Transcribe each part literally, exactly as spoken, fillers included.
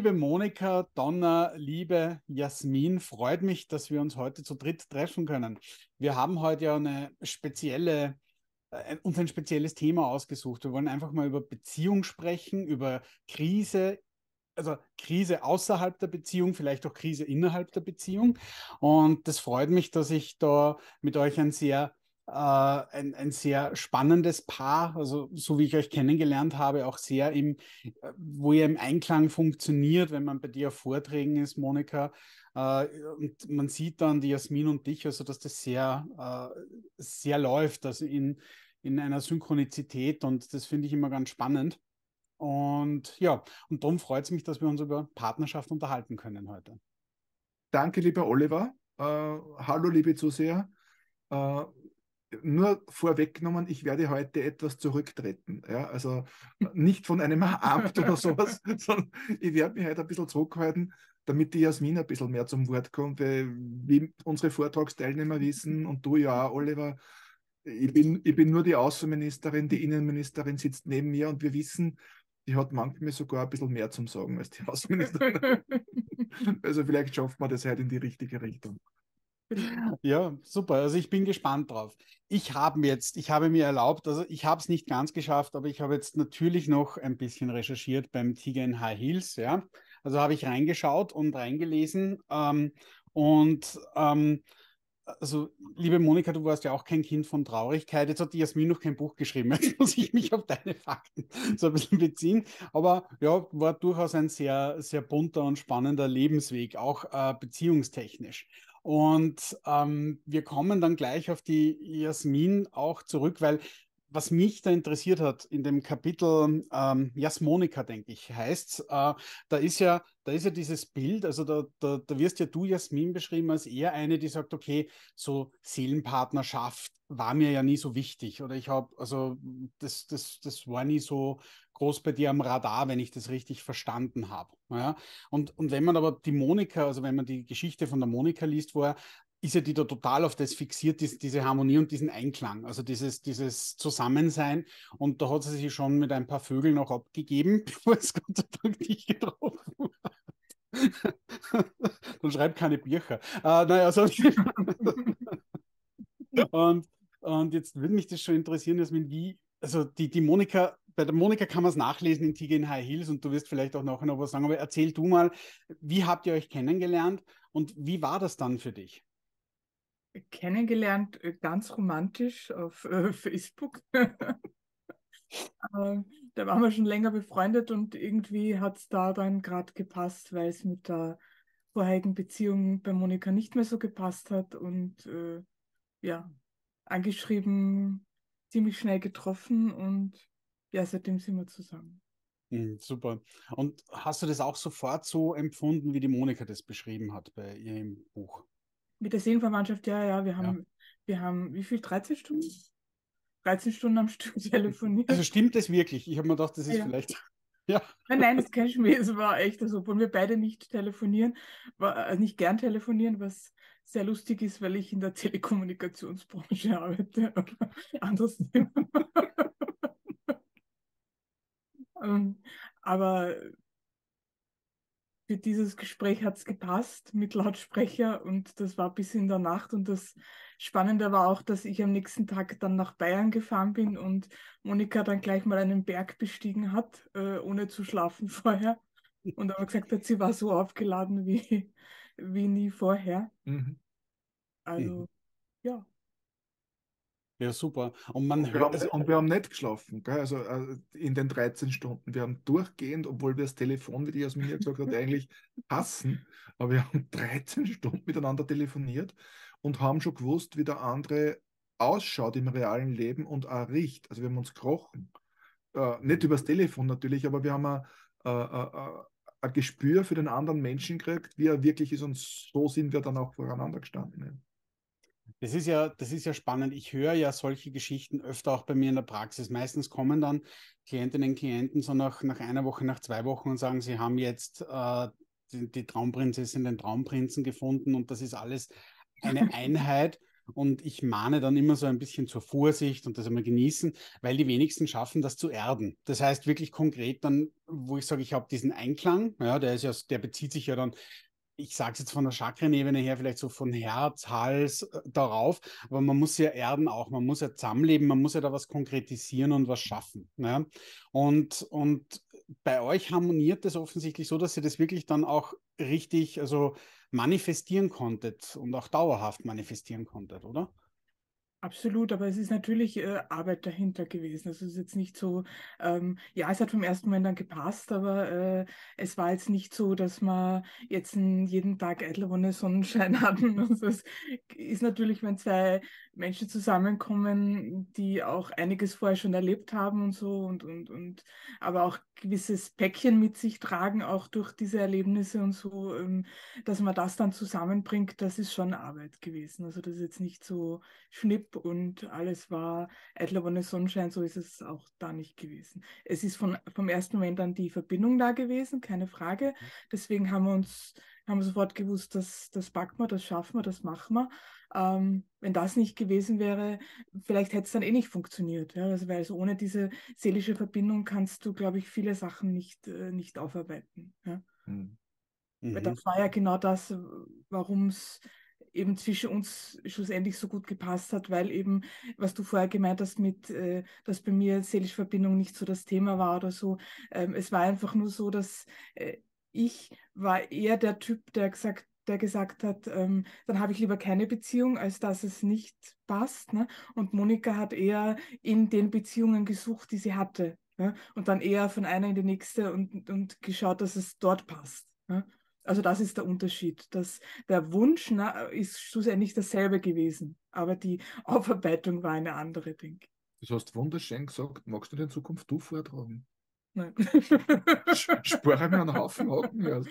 Liebe Monika, Donna, liebe Jasmin, freut mich, dass wir uns heute zu dritt treffen können. Wir haben heute ja eine spezielle, äh, uns ein spezielles Thema ausgesucht. Wir wollen einfach mal über Beziehung sprechen, über Krise, also Krise außerhalb der Beziehung, vielleicht auch Krise innerhalb der Beziehung. Und das freut mich, dass ich da mit euch ein sehr, äh, ein, ein sehr spannendes Paar, also so wie ich euch kennengelernt habe, auch sehr im, äh, wo ihr im Einklang funktioniert, wenn man bei dir auf Vorträgen ist, Monika. Äh, und man sieht dann die Jasmin und dich, also dass das sehr, äh, sehr läuft, also in, in einer Synchronizität, und das finde ich immer ganz spannend. Und ja, und darum freut es mich, dass wir uns über Partnerschaft unterhalten können heute. Danke, lieber Oliver. Äh, hallo, liebe Zuseher. Äh, Nur vorweggenommen, ich werde heute etwas zurücktreten. Ja? Also nicht von einem Amt oder sowas, sondern ich werde mich heute ein bisschen zurückhalten, damit die Jasmin ein bisschen mehr zum Wort kommt, weil wie unsere Vortragsteilnehmer wissen und du ja auch, Oliver, ich bin, ich bin nur die Außenministerin, die Innenministerin sitzt neben mir und wir wissen, die hat manchmal sogar ein bisschen mehr zum Sagen als die Außenministerin. Also vielleicht schafft man das heute in die richtige Richtung. Ja, super. Also ich bin gespannt drauf. Ich habe jetzt, ich habe mir erlaubt, also ich habe es nicht ganz geschafft, aber ich habe jetzt natürlich noch ein bisschen recherchiert beim Tiger in High Heels, ja. Also habe ich reingeschaut und reingelesen. Ähm, und ähm, also, liebe Monika, du warst ja auch kein Kind von Traurigkeit. Jetzt hat die Jasmin noch kein Buch geschrieben. Jetzt muss ich mich auf deine Fakten so ein bisschen beziehen. Aber ja, war durchaus ein sehr, sehr bunter und spannender Lebensweg, auch äh, beziehungstechnisch. Und ähm, wir kommen dann gleich auf die Jasmin auch zurück, weil was mich da interessiert hat in dem Kapitel ähm, Jasmonika, denke ich, heißt, äh, da ist ja, da ist ja dieses Bild, also da, da, da wirst ja du, Jasmin, beschrieben als eher eine, die sagt, okay, so Seelenpartnerschaft war mir ja nie so wichtig. Oder ich habe, also das, das, das war nie so groß bei dir am Radar, wenn ich das richtig verstanden habe. Ja? Und, und wenn man aber die Monika, also wenn man die Geschichte von der Monika liest, wo er ist ja die da total auf das fixiert, diese, diese Harmonie und diesen Einklang, also dieses, dieses Zusammensein. Und da hat sie sich schon mit ein paar Vögeln auch abgegeben, bevor es Gott sei Dank dich getroffen hat. Dann schreibt keine Bücher. Äh, naja, also, und, und jetzt würde mich das schon interessieren, Jasmin, wie, also die, die Monika, bei der Monika kann man es nachlesen in Tiger in High Heels und du wirst vielleicht auch nachher noch was sagen, aber erzähl du mal, wie habt ihr euch kennengelernt und wie war das dann für dich? Kennengelernt, äh, ganz romantisch auf äh, Facebook. Äh, Da waren wir schon länger befreundet und irgendwie hat es da dann gerade gepasst, weil es mit der vorherigen Beziehung bei Monika nicht mehr so gepasst hat und äh, ja, angeschrieben, ziemlich schnell getroffen und ja, seitdem sind wir zusammen. Mhm, super. Und hast du das auch sofort so empfunden, wie die Monika das beschrieben hat bei ihrem Buch? Mit der Seelenverwandtschaft, ja, ja, wir Ja. haben, wir haben, wie viel, dreizehn Stunden? dreizehn Stunden am Stück Also telefoniert. stimmt das wirklich? Ich habe mir gedacht, das ist Ja. vielleicht. Ja. Nein, nein, das kein Schmäh. Es war echt so, obwohl wir beide nicht telefonieren, war, äh, nicht gern telefonieren, was sehr lustig ist, weil ich in der Telekommunikationsbranche arbeite. Aber anderes Thema. Ähm, Aber für dieses Gespräch hat es gepasst mit Lautsprecher und das war bis in der Nacht. Und das Spannende war auch, dass ich am nächsten Tag dann nach Bayern gefahren bin und Monika dann gleich mal einen Berg bestiegen hat, äh, ohne zu schlafen vorher. Und aber gesagt hat, sie war so aufgeladen wie, wie nie vorher. Mhm. Mhm. Also ja. Ja, super. Und man Und wir hört, haben, also und wir haben nicht geschlafen, gell? Also äh, in den dreizehn Stunden. Wir haben durchgehend, obwohl wir das Telefon, wie die Jasmin ja gesagt hat, eigentlich hassen, aber wir haben dreizehn Stunden miteinander telefoniert und haben schon gewusst, wie der andere ausschaut im realen Leben und auch riecht. Also wir haben uns gerochen. Äh, nicht übers Telefon natürlich, aber wir haben ein, äh, äh, äh, ein Gespür für den anderen Menschen gekriegt, wie er wirklich ist und so sind wir dann auch voreinander gestanden. Ja. das ist ja, das ist ja spannend. Ich höre ja solche Geschichten öfter auch bei mir in der Praxis. Meistens kommen dann Klientinnen und Klienten so nach, nach einer Woche, nach zwei Wochen und sagen, sie haben jetzt äh, die, die Traumprinzessin, den Traumprinzen gefunden und das ist alles eine Einheit. Und ich mahne dann immer so ein bisschen zur Vorsicht und das einmal genießen, weil die wenigsten schaffen, das zu erden. Das heißt wirklich konkret dann, wo ich sage, ich habe diesen Einklang, ja, der ist ja, der bezieht sich ja dann, ich sage es jetzt von der Chakrenebene her, vielleicht so von Herz, Hals äh, darauf, aber man muss ja erden auch, man muss ja zusammenleben, man muss ja da was konkretisieren und was schaffen. Ja? Und, und bei euch harmoniert das offensichtlich so, dass ihr das wirklich dann auch richtig, also manifestieren konntet und auch dauerhaft manifestieren konntet, oder? Absolut, aber es ist natürlich äh, Arbeit dahinter gewesen. Also es ist jetzt nicht so, ähm, ja, es hat vom ersten Moment dann gepasst, aber äh, es war jetzt nicht so, dass wir jetzt einen, jeden Tag eitle Wonne Sonnenschein hatten. Also es ist natürlich, wenn zwei Menschen zusammenkommen, die auch einiges vorher schon erlebt haben und so und, und, und aber auch gewisses Päckchen mit sich tragen, auch durch diese Erlebnisse und so, ähm, dass man das dann zusammenbringt, das ist schon Arbeit gewesen. Also das ist jetzt nicht so Schnipp und alles war eitle Wonne Sonnenschein, so ist es auch da nicht gewesen. Es ist von, vom ersten Moment an die Verbindung da gewesen, keine Frage. Deswegen haben wir uns, haben wir sofort gewusst, dass das packen wir, das schaffen wir, das machen wir. Ähm, wenn das nicht gewesen wäre, vielleicht hätte es dann eh nicht funktioniert. Ja? Also, weil also ohne diese seelische Verbindung kannst du, glaube ich, viele Sachen nicht, äh, nicht aufarbeiten. Ja? Mhm. Weil das war ja genau das, warum es eben zwischen uns schlussendlich so gut gepasst hat, weil eben, was du vorher gemeint hast, mit, äh, dass bei mir seelische Verbindung nicht so das Thema war oder so. Ähm, es war einfach nur so, dass äh, ich war eher der Typ, der gesagt, der gesagt hat, ähm, dann habe ich lieber keine Beziehung, als dass es nicht passt. Ne? Und Monika hat eher in den Beziehungen gesucht, die sie hatte. Ne? Und dann eher von einer in die nächste und, und geschaut, dass es dort passt. Ne? Also das ist der Unterschied. Das, der Wunsch na, ist schlussendlich dasselbe gewesen, aber die Aufarbeitung war eine andere, denke ich. Das hast wunderschön gesagt. Magst du in Zukunft du vortragen? Nein. Spare mir einen Haufen Haken. Ja.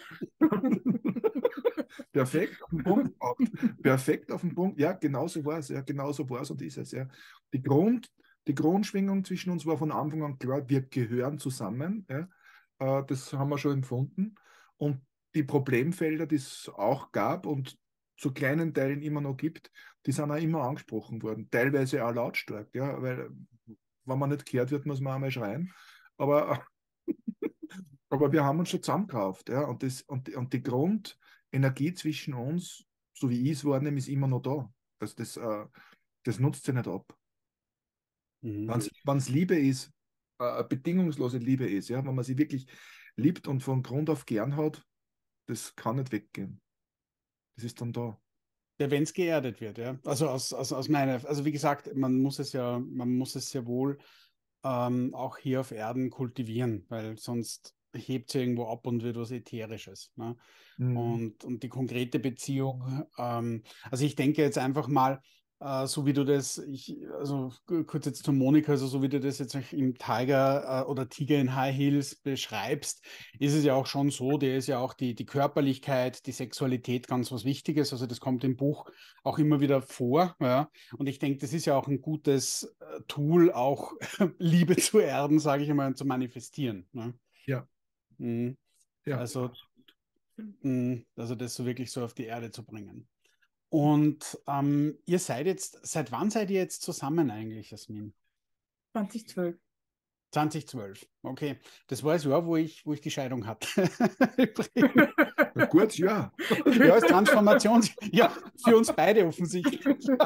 Perfekt auf den Punkt gebracht. Perfekt auf den Punkt. Ja, genau so war es. Ja, genau so war es und ist es. Ja. Die, Grund, die Grundschwingung zwischen uns war von Anfang an klar, wir gehören zusammen. Ja. Äh, das haben wir schon empfunden. Und die Problemfelder, die es auch gab und zu kleinen Teilen immer noch gibt, die sind auch immer angesprochen worden. Teilweise auch lautstark. Ja, weil, wenn man nicht gehört wird, muss man einmal schreien. Aber aber wir haben uns schon zusammengerauft, ja, und, das, und, und die Grundenergie zwischen uns, so wie ich es wahrnehme, ist immer noch da. Das, das, äh, das nutzt sie nicht ab. Mhm. Wenn es Liebe ist, äh, bedingungslose Liebe ist, ja, wenn man sie wirklich liebt und von Grund auf gern hat, das kann nicht weggehen. Das ist dann da. Ja, wenn es geerdet wird, ja. Also aus, aus, aus meiner, also wie gesagt, man muss es ja, man muss es ja wohl ähm, auch hier auf Erden kultivieren, weil sonst hebt es irgendwo ab und wird was Ätherisches. Ne? Mhm. Und, und die konkrete Beziehung, ähm, also ich denke jetzt einfach mal, äh, so wie du das, ich, also kurz jetzt zu Monika, also so wie du das jetzt auch im Tiger äh, oder Tiger in High Heels beschreibst, ist es ja auch schon so, der ist ja auch die, die Körperlichkeit, die Sexualität ganz was Wichtiges. Also das kommt im Buch auch immer wieder vor. Ja? Und ich denke, das ist ja auch ein gutes äh, Tool, auch Liebe zu erden, sage ich einmal, und zu manifestieren. Ne? Ja, Mhm. ja. Also, mh, also das so wirklich so auf die Erde zu bringen. Und ähm, ihr seid jetzt, seit wann seid ihr jetzt zusammen eigentlich, Jasmin? zweitausendzwölf. zweitausendzwölf, okay. Das war das Jahr, wo ich, wo ich die Scheidung hatte. Ein gutes Jahr. Ja, als Transformation, ja, für uns beide offensichtlich.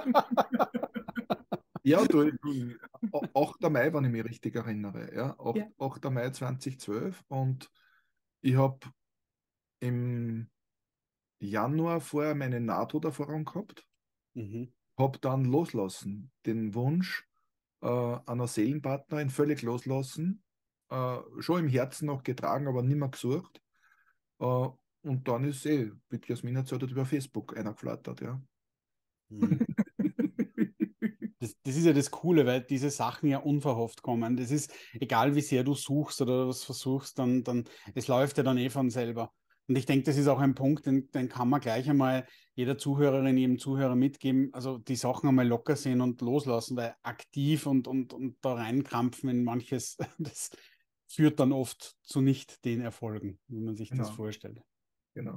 Ja, du, du, achter Mai, wenn ich mich richtig erinnere. Ja, Ja. achter Mai zweitausendzwölf und ich habe im Januar vorher meine Nahtoderfahrung gehabt, Mhm. habe dann loslassen, den Wunsch äh, einer Seelenpartnerin völlig loslassen, äh, schon im Herzen noch getragen, aber nicht mehr gesucht. Äh, und dann ist eh, wie die Jasmin erzählt hat, über Facebook einer geflattert, ja. Mhm. Das, das ist ja das Coole, weil diese Sachen ja unverhofft kommen. Das ist, egal wie sehr du suchst oder was versuchst, dann, dann, es läuft ja dann eh von selber. Und ich denke, das ist auch ein Punkt, den, den kann man gleich einmal jeder Zuhörerin, jedem Zuhörer mitgeben. Also die Sachen einmal locker sehen und loslassen, weil aktiv und, und, und da reinkrampfen in manches, das führt dann oft zu nicht den Erfolgen, wie man sich das Genau, vorstellt. genau.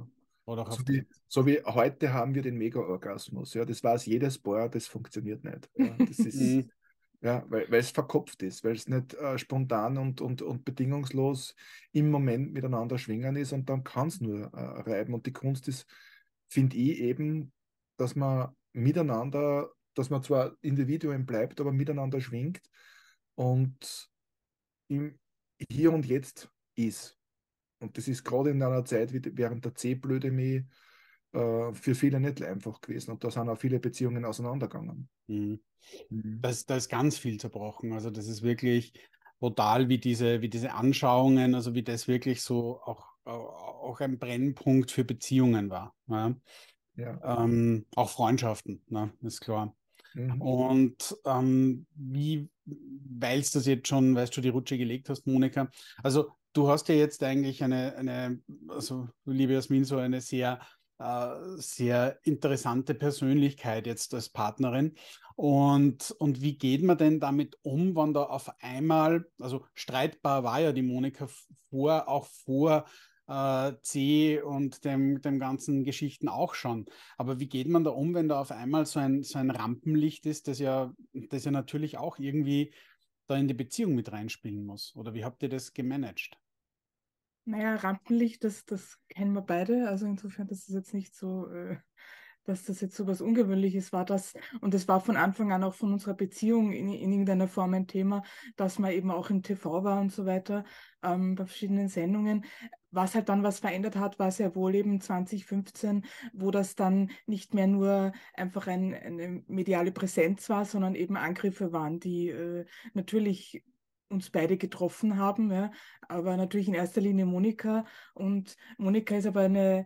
Oder auch auf So wie, so wie heute haben wir den Mega-Orgasmus. Ja, das weiß jedes Paar, das funktioniert nicht. Ja, das ist, Mhm. ja, weil, weil es verkopft ist, weil es nicht äh, spontan und, und, und bedingungslos im Moment miteinander schwingen ist und dann kann es nur äh, reiben. Und die Kunst ist, finde ich eben, dass man miteinander, dass man zwar Individuen bleibt, aber miteinander schwingt und im Hier und Jetzt ist. Und das ist gerade in einer Zeit wie während der C-Blödemie äh, für viele nicht einfach gewesen. Und da sind auch viele Beziehungen auseinandergegangen. Mhm. Mhm. Da ist, da ist ganz viel zerbrochen. Also das ist wirklich brutal, wie diese, wie diese Anschauungen, also wie das wirklich so auch, auch ein Brennpunkt für Beziehungen war. Ja. Ja. Ähm, auch Freundschaften, ne, ist klar. Mhm. Und ähm, wie, weil es das jetzt schon, weißt du, die Rutsche gelegt hast, Monika, also du hast ja jetzt eigentlich eine, eine also liebe Jasmin, so eine sehr, äh, sehr interessante Persönlichkeit jetzt als Partnerin. Und, und wie geht man denn damit um, wenn da auf einmal, also streitbar war ja die Monika vor, auch vor äh, C und dem, dem ganzen Geschichten auch schon. Aber wie geht man da um, wenn da auf einmal so ein, so ein Rampenlicht ist, das ja, das ja natürlich auch irgendwie da in die Beziehung mit reinspielen muss? Oder wie habt ihr das gemanagt? Naja, Rampenlicht, das, das kennen wir beide. Also insofern, das ist jetzt nicht so, äh, dass das jetzt so was Ungewöhnliches war. Das, und das war von Anfang an auch von unserer Beziehung in, in irgendeiner Form ein Thema, dass man eben auch im T V war und so weiter, ähm, bei verschiedenen Sendungen. Was halt dann was verändert hat, war sehr wohl eben zwanzig fünfzehn, wo das dann nicht mehr nur einfach ein, eine mediale Präsenz war, sondern eben Angriffe waren, die äh, natürlich uns beide getroffen haben, ja, aber natürlich in erster Linie Monika. Und Monika ist aber eine,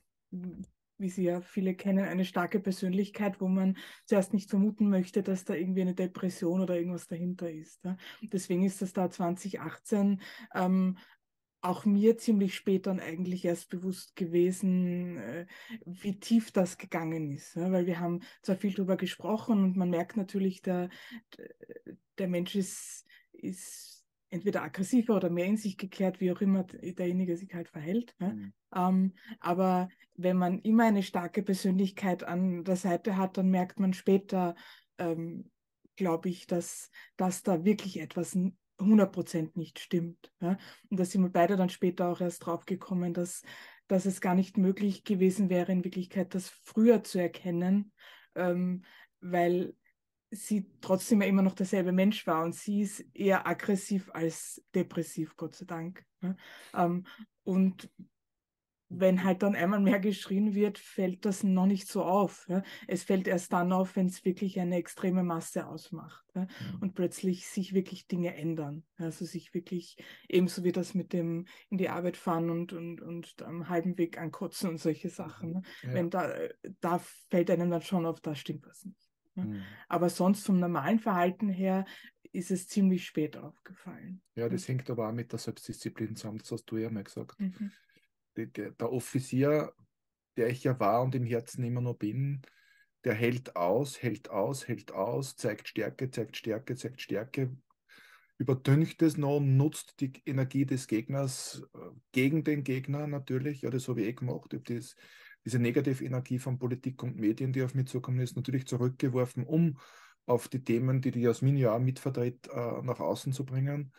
wie sie ja viele kennen, eine starke Persönlichkeit, wo man zuerst nicht vermuten möchte, dass da irgendwie eine Depression oder irgendwas dahinter ist. Ja. Deswegen ist das da zwanzig achtzehn ähm, auch mir ziemlich spät dann eigentlich erst bewusst gewesen, äh, wie tief das gegangen ist. Ja? Weil wir haben zwar viel darüber gesprochen und man merkt natürlich, der, der Mensch ist, ist entweder aggressiver oder mehr in sich gekehrt, wie auch immer derjenige sich halt verhält. Ja? Mhm. Ähm, aber wenn man immer eine starke Persönlichkeit an der Seite hat, dann merkt man später, ähm, glaube ich, dass, dass da wirklich etwas hundert Prozent nicht stimmt. Ja? Und da sind wir beide dann später auch erst drauf gekommen, dass, dass es gar nicht möglich gewesen wäre, in Wirklichkeit das früher zu erkennen, ähm, weil sie trotzdem ja immer noch derselbe Mensch war und sie ist eher aggressiv als depressiv, Gott sei Dank. Ja? Ähm, und wenn halt dann einmal mehr geschrien wird, fällt das noch nicht so auf. Ja? Es fällt erst dann auf, wenn es wirklich eine extreme Masse ausmacht, ja? Mhm. Und plötzlich sich wirklich Dinge ändern. Also sich wirklich, ebenso wie das mit dem in die Arbeit fahren und, und, und am halben Weg ankotzen und solche Sachen. Ne? Ja. Wenn da, da fällt einem dann schon auf, da stimmt was nicht. Ne? Mhm. Aber sonst vom normalen Verhalten her ist es ziemlich spät aufgefallen. Ja, das hängt aber auch mit der Selbstdisziplin zusammen, das hast du ja mal gesagt. Mhm. Die, der, der Offizier, der ich ja war und im Herzen immer noch bin, der hält aus, hält aus, hält aus, zeigt Stärke, zeigt Stärke, zeigt Stärke, überdünkt es noch, nutzt die Energie des Gegners äh, gegen den Gegner natürlich. Ja, das habe ich eh gemacht. Ich habe das, diese Negativenergie von Politik und Medien, die auf mich zukommen ist, natürlich zurückgeworfen, um auf die Themen, die die Jasmin ja auch mitvertritt, äh, nach außen zu bringen.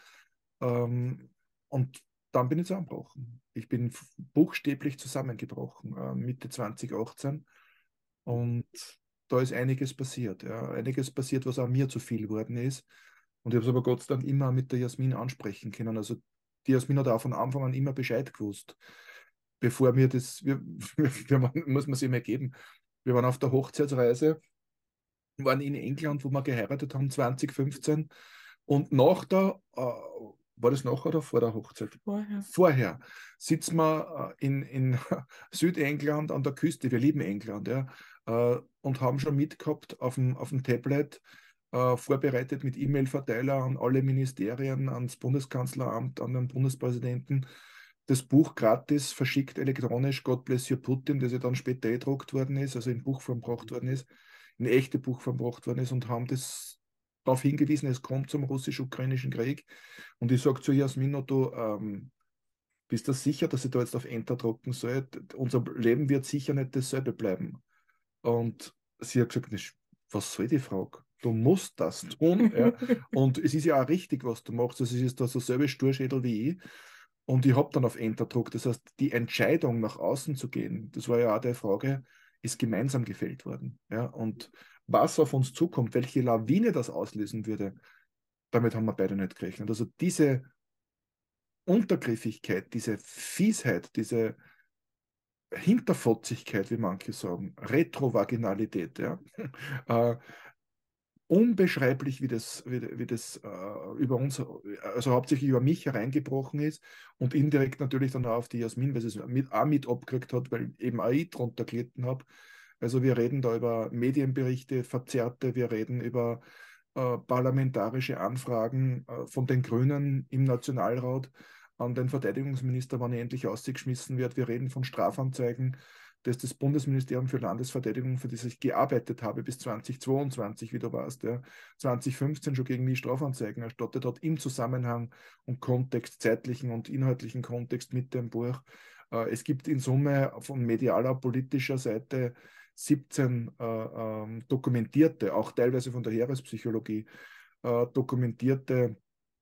Ähm, und dann bin ich zusammengebrochen. Ich bin buchstäblich zusammengebrochen, äh, Mitte zwanzig achtzehn. Und da ist einiges passiert. Ja. Einiges passiert, was auch mir zu viel geworden ist. Und ich habe es aber Gott sei Dank immer mit der Jasmin ansprechen können. Also die Jasmin hat auch von Anfang an immer Bescheid gewusst. Bevor mir das, wir, wir waren, muss man sich mal geben, wir waren auf der Hochzeitsreise, waren in England, wo wir geheiratet haben, zwanzig fünfzehn. Und nach der, äh, war das nachher oder vor der Hochzeit? Vorher. Vorher sitzen wir äh, in, in Südengland an der Küste, wir lieben England, ja, äh, und haben schon mitgehabt auf dem, auf dem Tablet, äh, vorbereitet mit E-Mail-Verteiler an alle Ministerien, ans Bundeskanzleramt, an den Bundespräsidenten, das Buch gratis verschickt elektronisch, God Bless You Putin, das ja dann später gedruckt worden ist, also in Buchform gebracht worden ist, in echte Buchform gebracht worden ist und haben das darauf hingewiesen, es kommt zum russisch-ukrainischen Krieg. Und ich sage zu Jasmin, du, ähm, bist du sicher, dass ich da jetzt auf Enter drucken soll? Unser Leben wird sicher nicht dasselbe bleiben. Und sie hat gesagt, was soll die Frage? Du musst das tun. Ja? Und es ist ja auch richtig, was du machst. Also es ist da so selbe Sturschädel wie ich. Und ich habe dann auf Enter gedruckt. Das heißt, die Entscheidung, nach außen zu gehen, das war ja auch die Frage, ist gemeinsam gefällt worden. Ja? Und was auf uns zukommt, welche Lawine das auslösen würde, damit haben wir beide nicht gerechnet. Also diese Untergriffigkeit, diese Fiesheit, diese Hinterfotzigkeit, wie manche sagen, Retrovaginalität, ja, äh, unbeschreiblich, wie das, wie, wie das äh, über uns, also hauptsächlich über mich hereingebrochen ist und indirekt natürlich dann auch auf die Jasmin, weil sie es mit, auch mit abgekriegt hat, weil eben auch ich drunter gelitten habe. Also wir reden da über Medienberichte, verzerrte, wir reden über äh, parlamentarische Anfragen äh, von den Grünen im Nationalrat an den Verteidigungsminister, wann er endlich ausgeschmissen wird. Wir reden von Strafanzeigen, dass das Bundesministerium für Landesverteidigung, für das ich gearbeitet habe bis zweitausendzweiundzwanzig, wie du warst, ja, zwanzig fünfzehn schon gegen mich Strafanzeigen erstattet hat, im Zusammenhang und Kontext, zeitlichen und inhaltlichen Kontext mit dem Buch. Äh, es gibt in Summe von medialer, politischer Seite siebzehn äh, ähm, dokumentierte, auch teilweise von der Heerespsychologie, äh, dokumentierte,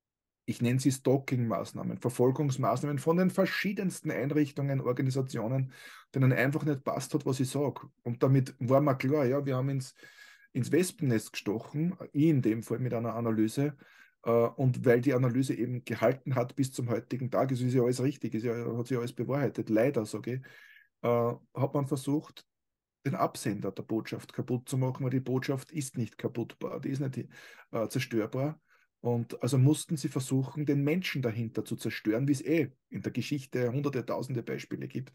ich nenne sie Stalking-Maßnahmen, Verfolgungsmaßnahmen von den verschiedensten Einrichtungen, Organisationen, denen einfach nicht passt hat, was ich sage. Und damit war mir klar, ja, wir haben ins, ins Wespennest gestochen, ich in dem Fall mit einer Analyse. Äh, und weil die Analyse eben gehalten hat bis zum heutigen Tag, ist ja alles richtig, ist ja, hat sich alles bewahrheitet, leider, sage ich, äh, hat man versucht, den Absender der Botschaft kaputt zu machen, weil die Botschaft ist nicht kaputtbar, die ist nicht äh, zerstörbar. Und also mussten sie versuchen, den Menschen dahinter zu zerstören, wie es eh in der Geschichte hunderte, tausende Beispiele gibt.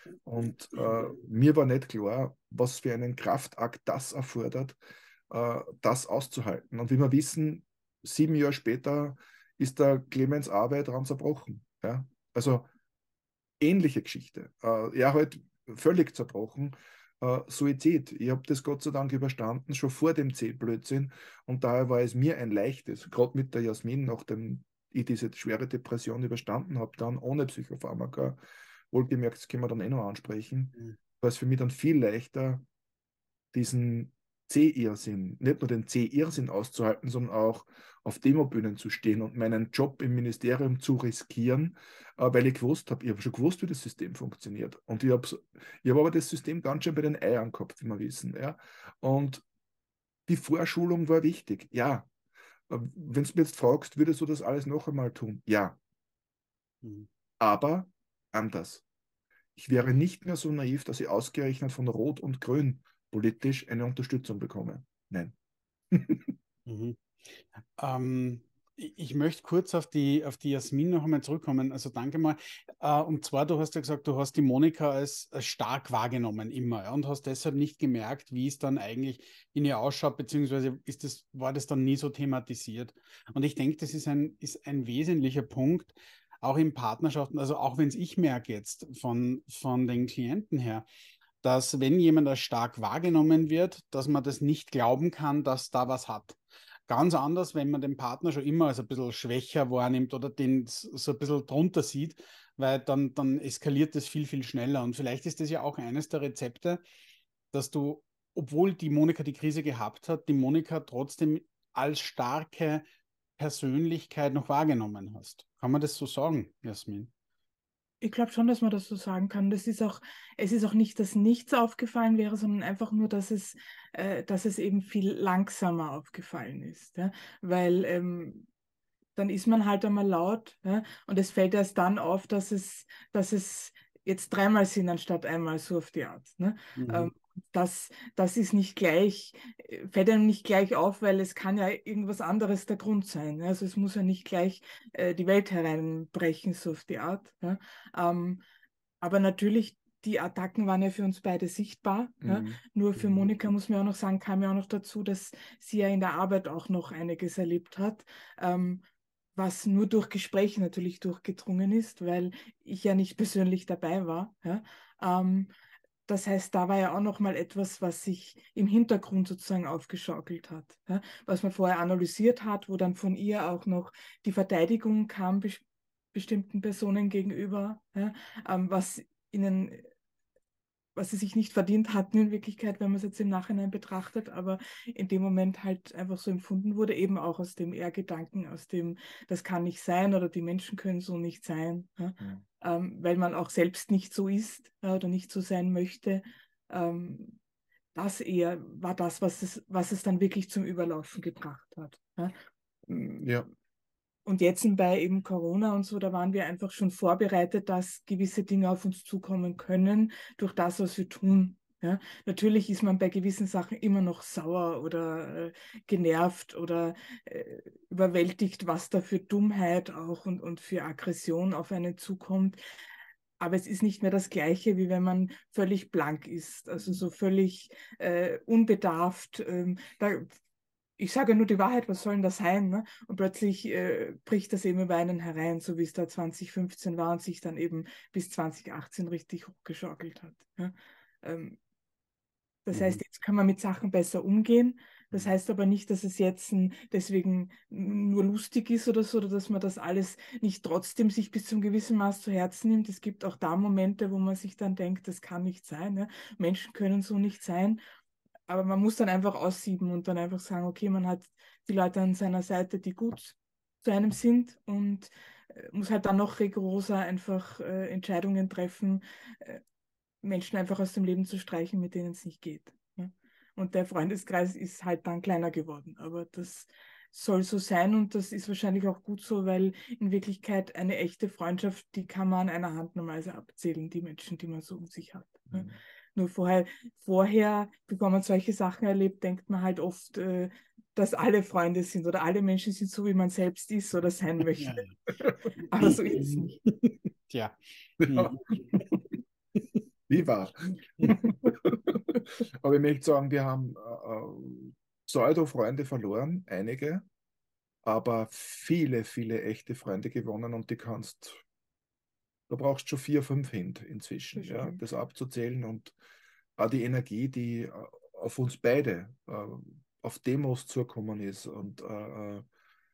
Und äh, mir war nicht klar, was für einen Kraftakt das erfordert, äh, das auszuhalten. Und wie wir wissen, sieben Jahre später ist der Clemens Arbeit daran zerbrochen. Ja? Also ähnliche Geschichte. Äh, er halt völlig zerbrochen. Uh, Suizid. Ich habe das Gott sei Dank überstanden, schon vor dem C-Blödsinn. Und daher war es mir ein leichtes, gerade mit der Jasmin, nachdem ich diese schwere Depression überstanden habe, dann ohne Psychopharmaka, wohlgemerkt, das können wir dann eh noch ansprechen, mhm. war es für mich dann viel leichter, diesen C-Irrsinn, nicht nur den C-Irrsinn auszuhalten, sondern auch auf Demobühnen zu stehen und meinen Job im Ministerium zu riskieren, äh, weil ich gewusst habe, ich habe schon gewusst, wie das System funktioniert. Und ich habe ich hab aber das System ganz schön bei den Eiern gehabt, wie wir wissen. Ja? Und die Vorschulung war wichtig, ja. Wenn du mich jetzt fragst, würdest du das alles noch einmal tun? Ja. Mhm. Aber anders. Ich wäre nicht mehr so naiv, dass ich ausgerechnet von Rot und Grün politisch eine Unterstützung bekomme. Nein. mhm. ähm, ich möchte kurz auf die, auf die Jasmin noch einmal zurückkommen. Also danke mal. Äh, und zwar, du hast ja gesagt, du hast die Monika als, als stark wahrgenommen immer, ja, und hast deshalb nicht gemerkt, wie es dann eigentlich in ihr ausschaut, beziehungsweise ist das, war das dann nie so thematisiert. Und ich denke, das ist ein, ist ein wesentlicher Punkt, auch in Partnerschaften, also auch wenn es ich merke jetzt von, von den Klienten her, dass wenn jemand als stark wahrgenommen wird, dass man das nicht glauben kann, dass da was hat. Ganz anders, wenn man den Partner schon immer als ein bisschen schwächer wahrnimmt oder den so ein bisschen drunter sieht, weil dann, dann eskaliert das viel, viel schneller. Und vielleicht ist das ja auch eines der Rezepte, dass du, obwohl die Monika die Krise gehabt hat, die Monika trotzdem als starke Persönlichkeit noch wahrgenommen hast. Kann man das so sagen, Jasmin? Ich glaube schon, dass man das so sagen kann. Das ist auch, es ist auch nicht, dass nichts aufgefallen wäre, sondern einfach nur, dass es, äh, dass es eben viel langsamer aufgefallen ist. Ja? Weil ähm, dann ist man halt einmal laut, ja? Und es fällt erst dann auf, dass es, dass es jetzt dreimal sind anstatt einmal, so auf die Art. Ne? Mhm. Ähm, das, das ist nicht gleich, fällt einem nicht gleich auf, weil es kann ja irgendwas anderes der Grund sein. Ne? Also es muss ja nicht gleich äh, die Welt hereinbrechen, so auf die Art. Ja? Ähm, aber natürlich, die Attacken waren ja für uns beide sichtbar. Mhm. Ja? Nur für Monika, muss man auch noch sagen, kam ja auch noch dazu, dass sie ja in der Arbeit auch noch einiges erlebt hat. Ähm, was nur durch Gespräche natürlich durchgedrungen ist, weil ich ja nicht persönlich dabei war. Ja? Ähm, das heißt, da war ja auch noch mal etwas, was sich im Hintergrund sozusagen aufgeschaukelt hat, ja? Was man vorher analysiert hat, wo dann von ihr auch noch die Verteidigung kam, bestimmten Personen gegenüber, ja, ähm, was ihnen, was sie sich nicht verdient hatten in Wirklichkeit, wenn man es jetzt im Nachhinein betrachtet, aber in dem Moment halt einfach so empfunden wurde, eben auch aus dem Ehrgedanken, aus dem, das kann nicht sein oder die Menschen können so nicht sein, ja, Mhm. ähm, weil man auch selbst nicht so ist, ja, oder nicht so sein möchte. Ähm, das eher war das, was es, was es dann wirklich zum Überlaufen gebracht hat. Ja. Ja. Und jetzt bei eben Corona und so, da waren wir einfach schon vorbereitet, dass gewisse Dinge auf uns zukommen können durch das, was wir tun. Ja, natürlich ist man bei gewissen Sachen immer noch sauer oder äh, genervt oder äh, überwältigt, was da für Dummheit auch und, und für Aggression auf einen zukommt. Aber es ist nicht mehr das Gleiche, wie wenn man völlig blank ist, also so völlig äh, unbedarft. Ähm, da, ich sage nur die Wahrheit, was soll denn das sein? Ne? Und plötzlich äh, bricht das eben über einen herein, so wie es da zwanzig fünfzehn war und sich dann eben bis zwanzig achtzehn richtig hochgeschaukelt hat. Ja? Ähm, das Mhm. heißt, jetzt kann man mit Sachen besser umgehen. Das heißt aber nicht, dass es jetzt ein, deswegen nur lustig ist oder so, oder dass man das alles nicht trotzdem sich bis zum gewissen Maß zu Herzen nimmt. Es gibt auch da Momente, wo man sich dann denkt, das kann nicht sein. Ne? Menschen können so nicht sein. Aber man muss dann einfach aussieben und dann einfach sagen, okay, man hat die Leute an seiner Seite, die gut zu einem sind und äh, muss halt dann noch rigoroser einfach äh, Entscheidungen treffen, äh, Menschen einfach aus dem Leben zu streichen, mit denen es nicht geht. Ne? Und der Freundeskreis ist halt dann kleiner geworden. Aber das soll so sein und das ist wahrscheinlich auch gut so, weil in Wirklichkeit eine echte Freundschaft, die kann man an einer Hand normalerweise abzählen, die Menschen, die man so um sich hat. Ne? Mhm. Nur vorher, vorher, bevor man solche Sachen erlebt, denkt man halt oft, äh, dass alle Freunde sind oder alle Menschen sind so, wie man selbst ist oder sein möchte. Ja. Aber so ist es nicht. Tja. Ja. Wie wahr. Aber ich möchte sagen, wir haben äh, Pseudo-Freunde verloren, einige, aber viele, viele echte Freunde gewonnen und die kannst, da brauchst du schon vier, fünf hin inzwischen, Das ja, stimmt. das abzuzählen und auch die Energie, die äh, auf uns beide, äh, auf Demos zukommen ist und äh, äh,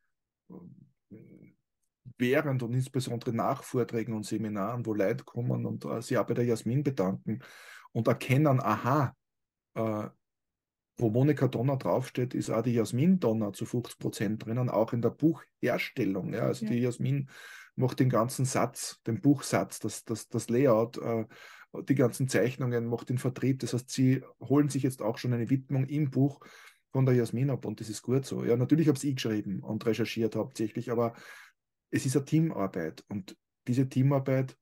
während und insbesondere nach Vorträgen und Seminaren, wo Leute kommen und äh, sich auch bei der Jasmin bedanken und erkennen, aha, äh, wo Monika Donner draufsteht, ist auch die Jasmin Donner zu fünfzig Prozent drinnen, auch in der Buchherstellung. Ja, also Ja. die Jasmin macht den ganzen Satz, den Buchsatz, das, das, das Layout, äh, die ganzen Zeichnungen, macht den Vertrieb. Das heißt, sie holen sich jetzt auch schon eine Widmung im Buch von der Jasmin ab und das ist gut so. Ja, natürlich habe ich geschrieben und recherchiert hauptsächlich, aber es ist eine Teamarbeit und diese Teamarbeit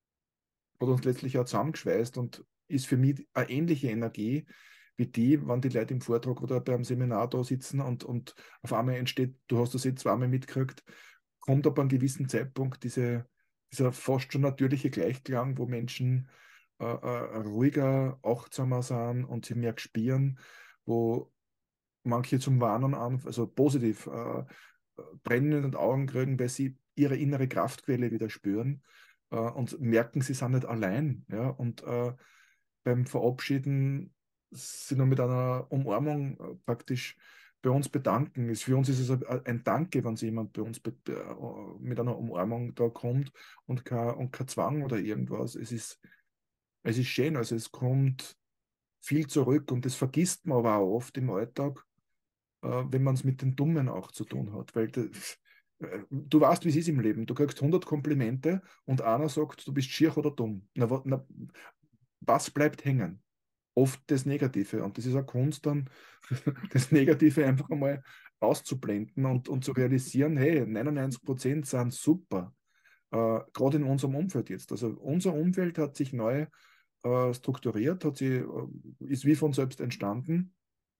hat uns letztlich auch zusammengeschweißt und ist für mich eine ähnliche Energie wie die, wenn die Leute im Vortrag oder beim Seminar da sitzen und, und auf einmal entsteht, du hast das jetzt zweimal mitgekriegt, kommt ab einem gewissen Zeitpunkt diese, dieser fast schon natürliche Gleichklang, wo Menschen äh, äh, ruhiger, achtsamer sind und sie mehr spüren, wo manche zum Warnen an, also positiv äh, brennen in den Augen kriegen, weil sie ihre innere Kraftquelle wieder spüren äh, und merken, sie sind nicht allein. Ja? Und äh, beim Verabschieden sie noch mit einer Umarmung äh, praktisch bei uns bedanken. Ist, für uns ist es ein, ein Danke, wenn sich jemand bei uns be, äh, mit einer Umarmung da kommt und kein, und kein Zwang oder irgendwas. Es ist, es ist schön, also es kommt viel zurück und das vergisst man aber auch oft im Alltag, äh, wenn man es mit den Dummen auch zu tun hat. Weil das, äh, du weißt, wie es ist im Leben. Du kriegst hundert Komplimente und einer sagt, du bist schier oder dumm. Na, wa- na, was bleibt hängen? Oft das Negative. Und das ist eine Kunst, dann das Negative einfach einmal auszublenden und, und zu realisieren, hey, neunundneunzig Prozent sind super. Äh, gerade in unserem Umfeld jetzt. Also unser Umfeld hat sich neu äh, strukturiert, hat sie, äh, ist wie von selbst entstanden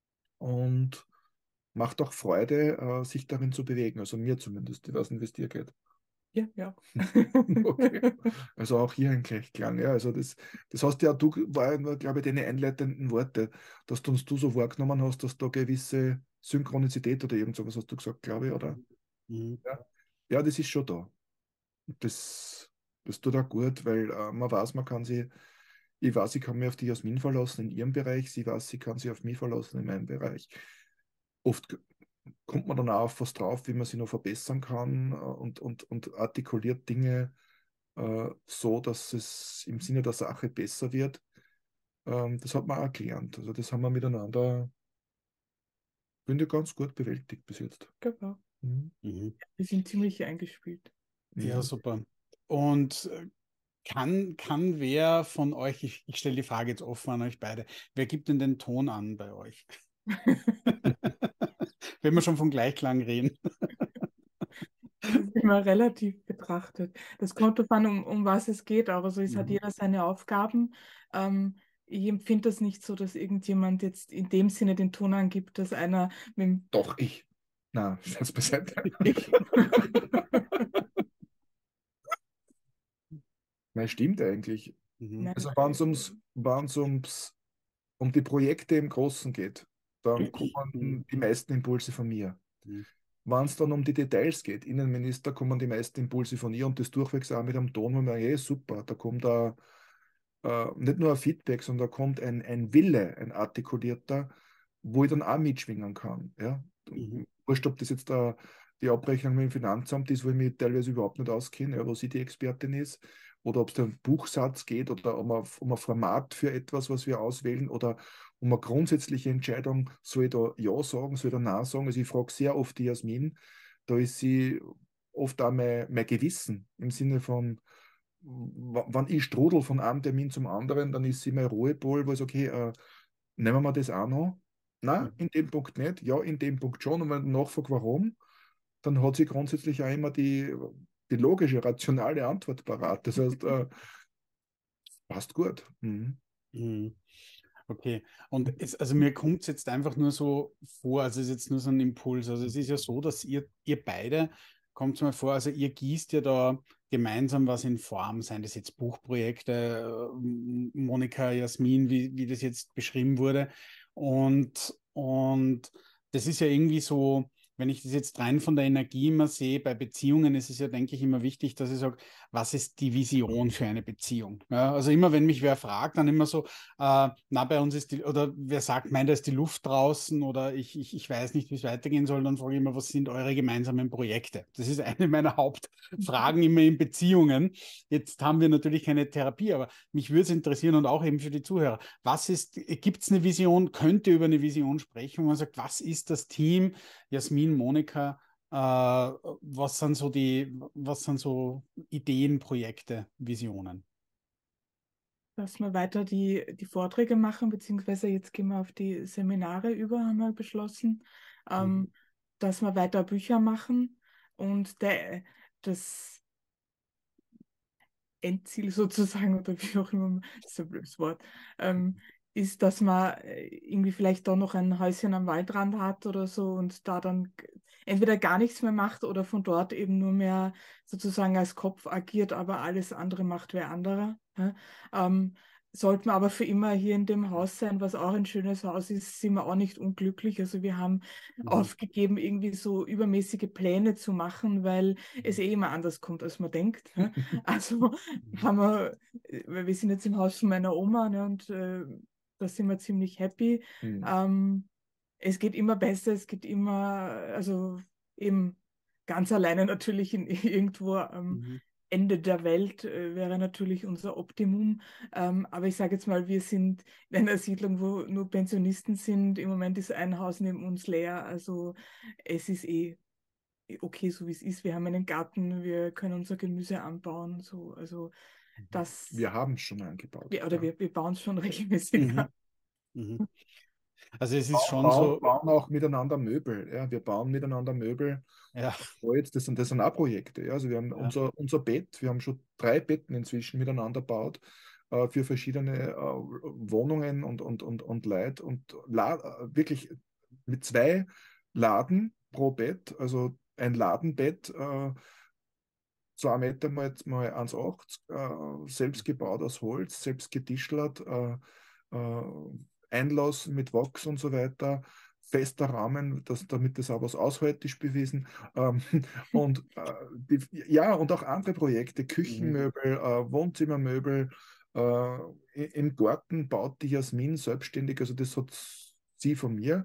und macht auch Freude, äh, sich darin zu bewegen. Also mir zumindest, ich weiß nicht, wie es dir geht. Ja, ja. Okay. Also auch hier ein Gleichklang. Ja, also das, das hast ja, du war, glaube ich, deine einleitenden Worte, dass du uns du so wahrgenommen hast, dass da gewisse Synchronizität oder irgend sowas hast du gesagt, glaube ich, oder? Mhm. Ja, ja, das ist schon da. Das, das tut auch gut, weil äh, man weiß, man kann sie, ich weiß, ich kann mich auf die Jasmin verlassen in ihrem Bereich, sie weiß, sie kann sich auf mich verlassen in meinem Bereich. Oft kommt man dann auch auf was drauf, wie man sie noch verbessern kann, äh, und, und, und artikuliert Dinge äh, so, dass es im Sinne der Sache besser wird. Ähm, das hat man auch gelernt. Also das haben wir miteinander, finde ich, ganz gut bewältigt bis jetzt. Genau. Mhm. Mhm. Wir sind ziemlich eingespielt. Ja, Mhm. super. Und äh, kann, kann wer von euch, ich, ich stelle die Frage jetzt offen an euch beide, wer gibt denn den Ton an bei euch? Wenn wir schon von Gleichklang reden. Das ist immer relativ betrachtet. Das kommt darauf an, um, um was es geht, aber so, es hat Mhm. jeder seine Aufgaben. Ähm, ich empfinde das nicht so, dass irgendjemand jetzt in dem Sinne den Ton angibt, dass einer mit dem Doch, ich. Na, Scherz beiseite. Ich. Nein, stimmt eigentlich. Mhm. Nein. Also wenn es ums, wenn's ums um die Projekte im Großen geht, dann Mhm. kommen die meisten Impulse von mir. Mhm. Wenn es dann um die Details geht, Innenminister, kommen die meisten Impulse von ihr und das durchwegs auch mit einem Ton, wo man, hey, super, da kommt da äh, nicht nur ein Feedback, sondern da kommt ein, ein Wille, ein artikulierter, wo ich dann auch mitschwingen kann. Ja? Mhm. Wurscht, ob das jetzt da die Abrechnung mit dem Finanzamt ist, wo ich mich teilweise überhaupt nicht auskenne, ja, wo sie die Expertin ist, oder ob es da um Buchsatz geht oder um ein, um ein Format für etwas, was wir auswählen, oder um eine grundsätzliche Entscheidung, soll ich da Ja sagen, soll ich da Nein sagen. Also ich frage sehr oft die Jasmin, da ist sie oft auch mein, mein Gewissen im Sinne von, w- wenn ich strudel von einem Termin zum anderen, dann ist sie mein Ruhepol, wo ich sage, okay, äh, nehmen wir das auch noch? Nein, Mhm. in dem Punkt nicht. Ja, in dem Punkt schon. Und wenn ich nachfrage, warum, dann hat sie grundsätzlich auch immer die, die logische, rationale Antwort parat. Das heißt, äh, passt gut. Mhm. Mhm. Okay, und es, also mir kommt es jetzt einfach nur so vor, also es ist jetzt nur so ein Impuls. Also es ist ja so, dass ihr, ihr beide, kommt es mir vor, also ihr gießt ja da gemeinsam was in Form, seien das jetzt Buchprojekte, äh, Monika, Jasmin, wie, wie das jetzt beschrieben wurde. Und, und das ist ja irgendwie so, wenn ich das jetzt rein von der Energie immer sehe, bei Beziehungen ist es ja, denke ich, immer wichtig, dass ich sage, was ist die Vision für eine Beziehung? Ja, also immer, wenn mich wer fragt, dann immer so, äh, na, bei uns ist die, oder wer sagt, meint, da ist die Luft draußen oder ich, ich, ich weiß nicht, wie es weitergehen soll, dann frage ich immer, was sind eure gemeinsamen Projekte? Das ist eine meiner Hauptfragen immer in Beziehungen. Jetzt haben wir natürlich keine Therapie, aber mich würde es interessieren und auch eben für die Zuhörer. Was ist, gibt es eine Vision, könnt ihr über eine Vision sprechen, wo man sagt, was ist das Team, Jasmin, Monika, äh, was sind so die, was sind so Ideen, Projekte, Visionen? Dass wir weiter die, die Vorträge machen, beziehungsweise jetzt gehen wir auf die Seminare über, haben wir beschlossen, Mhm. ähm, dass wir weiter Bücher machen und der, das Endziel sozusagen, oder wie auch immer, das ist ein blödes Wort, ähm, ist, dass man äh, irgendwie vielleicht doch noch ein Häuschen am Waldrand hat oder so und da dann g- entweder gar nichts mehr macht oder von dort eben nur mehr sozusagen als Kopf agiert, aber alles andere macht wer anderer. Ja? Ähm, Sollten wir aber für immer hier in dem Haus sein, was auch ein schönes Haus ist, sind wir auch nicht unglücklich. Also wir haben Mhm. aufgegeben, irgendwie so übermäßige Pläne zu machen, weil es eh immer anders kommt, als man denkt. Ne? Also haben wir, äh, weil wir sind jetzt im Haus von meiner Oma, ne, und äh, da sind wir ziemlich happy. Mhm. Ähm, Es geht immer besser, es geht immer, also eben ganz alleine natürlich in, irgendwo am Mhm. Ende der Welt äh, wäre natürlich unser Optimum. Ähm, aber ich sage jetzt mal, wir sind in einer Siedlung, wo nur Pensionisten sind. Im Moment ist ein Haus neben uns leer. Also es ist eh okay, so wie es ist. Wir haben einen Garten, wir können unser Gemüse anbauen und so. Also das, Wir haben es schon angebaut. wir, oder Ja. wir, wir bauen es schon regelmäßig an. Mhm. Mhm. Also es ist Bauen, schon bauen, so, bauen auch miteinander Möbel. Ja. Wir bauen miteinander Möbel. ja, Holz, das sind, das sind auch Projekte. Ja. Also wir haben ja. unser, unser Bett, wir haben schon drei Betten inzwischen miteinander gebaut äh, für verschiedene äh, Wohnungen und, und, und, und Leute. Und la äh, wirklich mit zwei Laden pro Bett, also ein Ladenbett, äh, zwei Meter mal, mal eins Komma achtzig, äh, selbst gebaut aus Holz, selbst getischlert, äh, äh, Einlass mit Wachs und so weiter, fester Rahmen, das, damit das auch was aushält, ist bewiesen. Ähm, und äh, die, ja, und auch andere Projekte, Mhm. Küchenmöbel, äh, Wohnzimmermöbel, äh, im Garten baut die Jasmin selbstständig, also das hat sie von mir.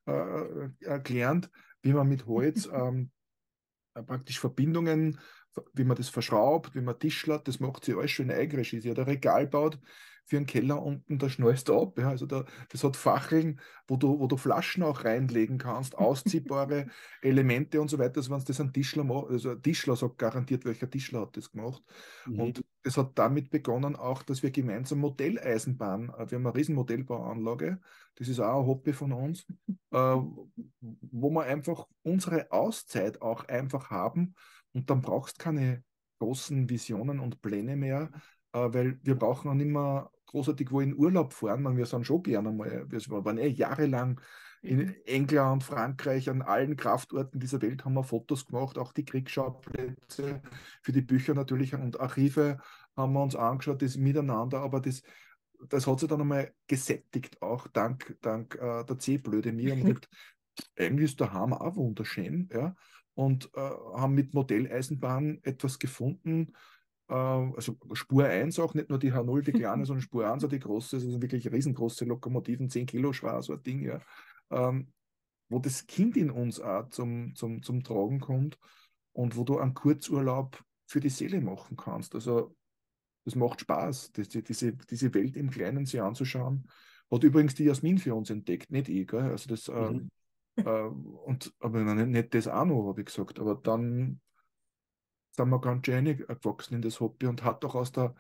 äh, äh, gelernt, wie man mit Holz ähm, äh, praktisch Verbindungen, wie man das verschraubt, wie man tischlert, das macht sie alles schön Eigenregie. Sie hat ein Regal gebaut für einen Keller unten, da schnallst du ab. Ja, also da, das hat Facheln, wo du, wo du Flaschen auch reinlegen kannst, ausziehbare Elemente und so weiter. Also wenn du das ein Tischler macht, also ein Tischler sagt garantiert, welcher Tischler hat das gemacht. Mhm. Und es hat damit begonnen auch, dass wir gemeinsam Modelleisenbahn, äh, wir haben eine riesen Modellbauanlage, das ist auch ein Hobby von uns, äh, wo wir einfach unsere Auszeit auch einfach haben und dann brauchst du keine großen Visionen und Pläne mehr, äh, weil wir brauchen auch nicht mehr großartig wo in Urlaub fahren, man, wir sind schon gerne mal, wir waren eh jahrelang in England, Frankreich, an allen Kraftorten dieser Welt haben wir Fotos gemacht, auch die Kriegsschauplätze für die Bücher natürlich und Archive haben wir uns angeschaut, das Miteinander, aber das, das hat sich dann einmal gesättigt, auch dank, dank äh, der C-Blöde mir. Und gesagt, eigentlich ist daheim auch wunderschön, ja. Und äh, haben mit Modelleisenbahn etwas gefunden, äh, also Spur eins auch, nicht nur die H null, die kleine, sondern Spur eins, auch die große, also wirklich riesengroße Lokomotiven, zehn Kilo schwer, so ein Ding, ja. Ähm, wo das Kind in uns auch zum, zum, zum Tragen kommt und wo du einen Kurzurlaub für die Seele machen kannst. Also das macht Spaß, das, die, diese, diese Welt im Kleinen sich anzuschauen. Hat übrigens die Jasmin für uns entdeckt, nicht ich. Gell? Also das, äh, Mhm. äh, und, aber nicht, nicht das auch noch, habe ich gesagt. Aber dann sind wir ganz schön gewachsen in das Hobby und hat auch aus der,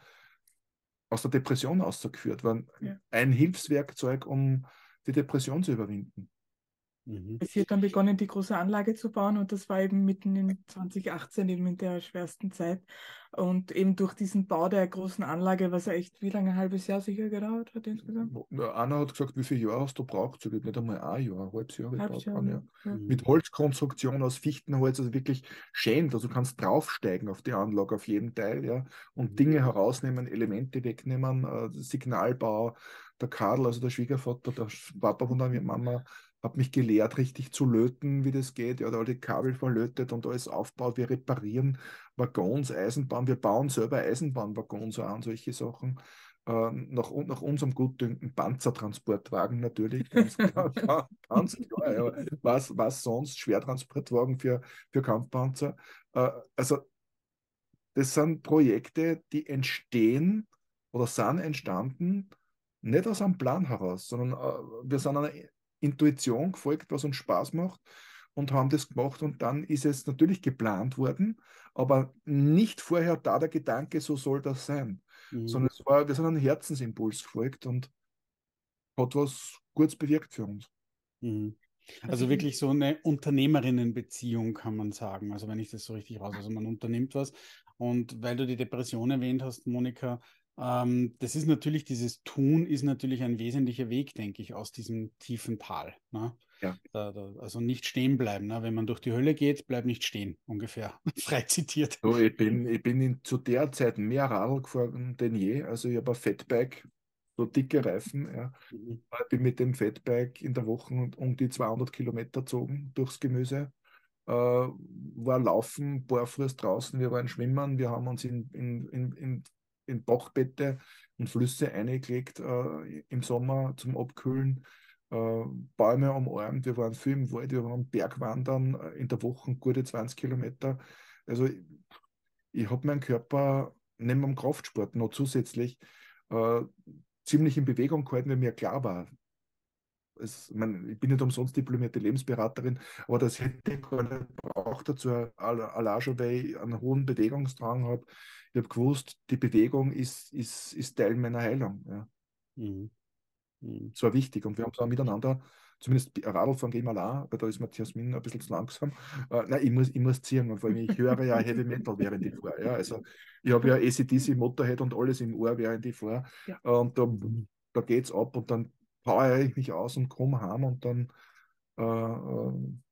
aus der Depression rausgeführt. War Ja. ein Hilfswerkzeug, um die Depression zu überwinden. Mhm. Sie hat dann begonnen, die große Anlage zu bauen und das war eben mitten in zwanzig achtzehn, eben in der schwersten Zeit. Und eben durch diesen Bau der großen Anlage, was ja echt wie lange, ein halbes Jahr sicher gedauert hat insgesamt? Einer hat gesagt, wie viele Jahre hast du braucht? Ich habe nicht einmal ein Jahr, ein halbes Jahr Ein halbes gebraucht. Jahr, Ein Jahr. ja. Mhm. Mit Holzkonstruktion aus Fichtenholz, also wirklich schön. Also du kannst draufsteigen auf die Anlage, auf jeden Teil, ja, und Mhm. Dinge herausnehmen, Elemente wegnehmen, äh, Signalbau. Der Karl, also der Schwiegervater, der Papa von der Mama, hat mich gelehrt, richtig zu löten, wie das geht. Er hat alle Kabel verlötet und alles aufgebaut. Wir reparieren Waggons, Eisenbahn, wir bauen selber Eisenbahnwaggons an, solche Sachen. Äh, nach, nach unserem Gutdünken Panzertransportwagen natürlich, ganz klar, ganz klar. Ja. Was, was sonst? Schwertransportwagen für, für Kampfpanzer. Äh, also das sind Projekte, die entstehen oder sind entstanden, nicht aus einem Plan heraus, sondern äh, wir sind einer Intuition gefolgt, was uns Spaß macht und haben das gemacht und dann ist es natürlich geplant worden, aber nicht vorher da der Gedanke, so soll das sein, Mhm. sondern es war, wir sind einem Herzensimpuls gefolgt und hat was Gutes bewirkt für uns. Mhm. Also Also ich, wirklich so eine Unternehmerinnenbeziehung, kann man sagen. Also wenn ich das so richtig raus, also man unternimmt was. Und weil du die Depression erwähnt hast, Monika, ähm, das ist natürlich, dieses Tun ist natürlich ein wesentlicher Weg, denke ich, aus diesem tiefen Tal. Ne? Ja. Da, da, also nicht stehen bleiben. Ne? Wenn man durch die Hölle geht, bleib nicht stehen, ungefähr. Frei zitiert. So, ich bin, ich bin in, zu der Zeit mehr Radl gefahren denn je. Also ich habe ein Fatbike, so dicke Reifen. Ja. Mhm. Ich bin mit dem Fatbike in der Woche um die zweihundert Kilometer gezogen durchs Gemüse. Äh, war laufen, barfuß draußen, wir waren schwimmen, wir haben uns in, in, in, in, in Bachbette und Flüsse eingelegt äh, im Sommer zum Abkühlen. Äh, Bäume umarmt, wir waren viel im Wald, wir waren Bergwandern äh, in der Woche gute zwanzig Kilometer. Also ich, ich habe meinen Körper neben dem Kraftsport noch zusätzlich äh, ziemlich in Bewegung gehalten, weil mir klar war, es, ich, mein, ich bin nicht umsonst diplomierte Lebensberaterin, aber das hätte ich gar nicht braucht dazu, allein schon, weil ich einen hohen Bewegungsdrang habe. Ich habe gewusst, die Bewegung ist, ist, ist Teil meiner Heilung. Ja. Mhm. Mhm. Das war wichtig und wir haben es auch miteinander, zumindest Radlfahren gehen wir allein, weil da ist Matthias Jasmin ein bisschen zu langsam. Äh, nein, ich muss, ich muss ziehen, und vor allem ich höre ja Heavy Metal während ich fahre. Ja. Also ich habe ja A C D C, Motorhead und alles im Ohr, während ich fahre. Ja. Äh, und da, da geht es ab und dann powere ich mich aus und komme heim und dann äh, äh,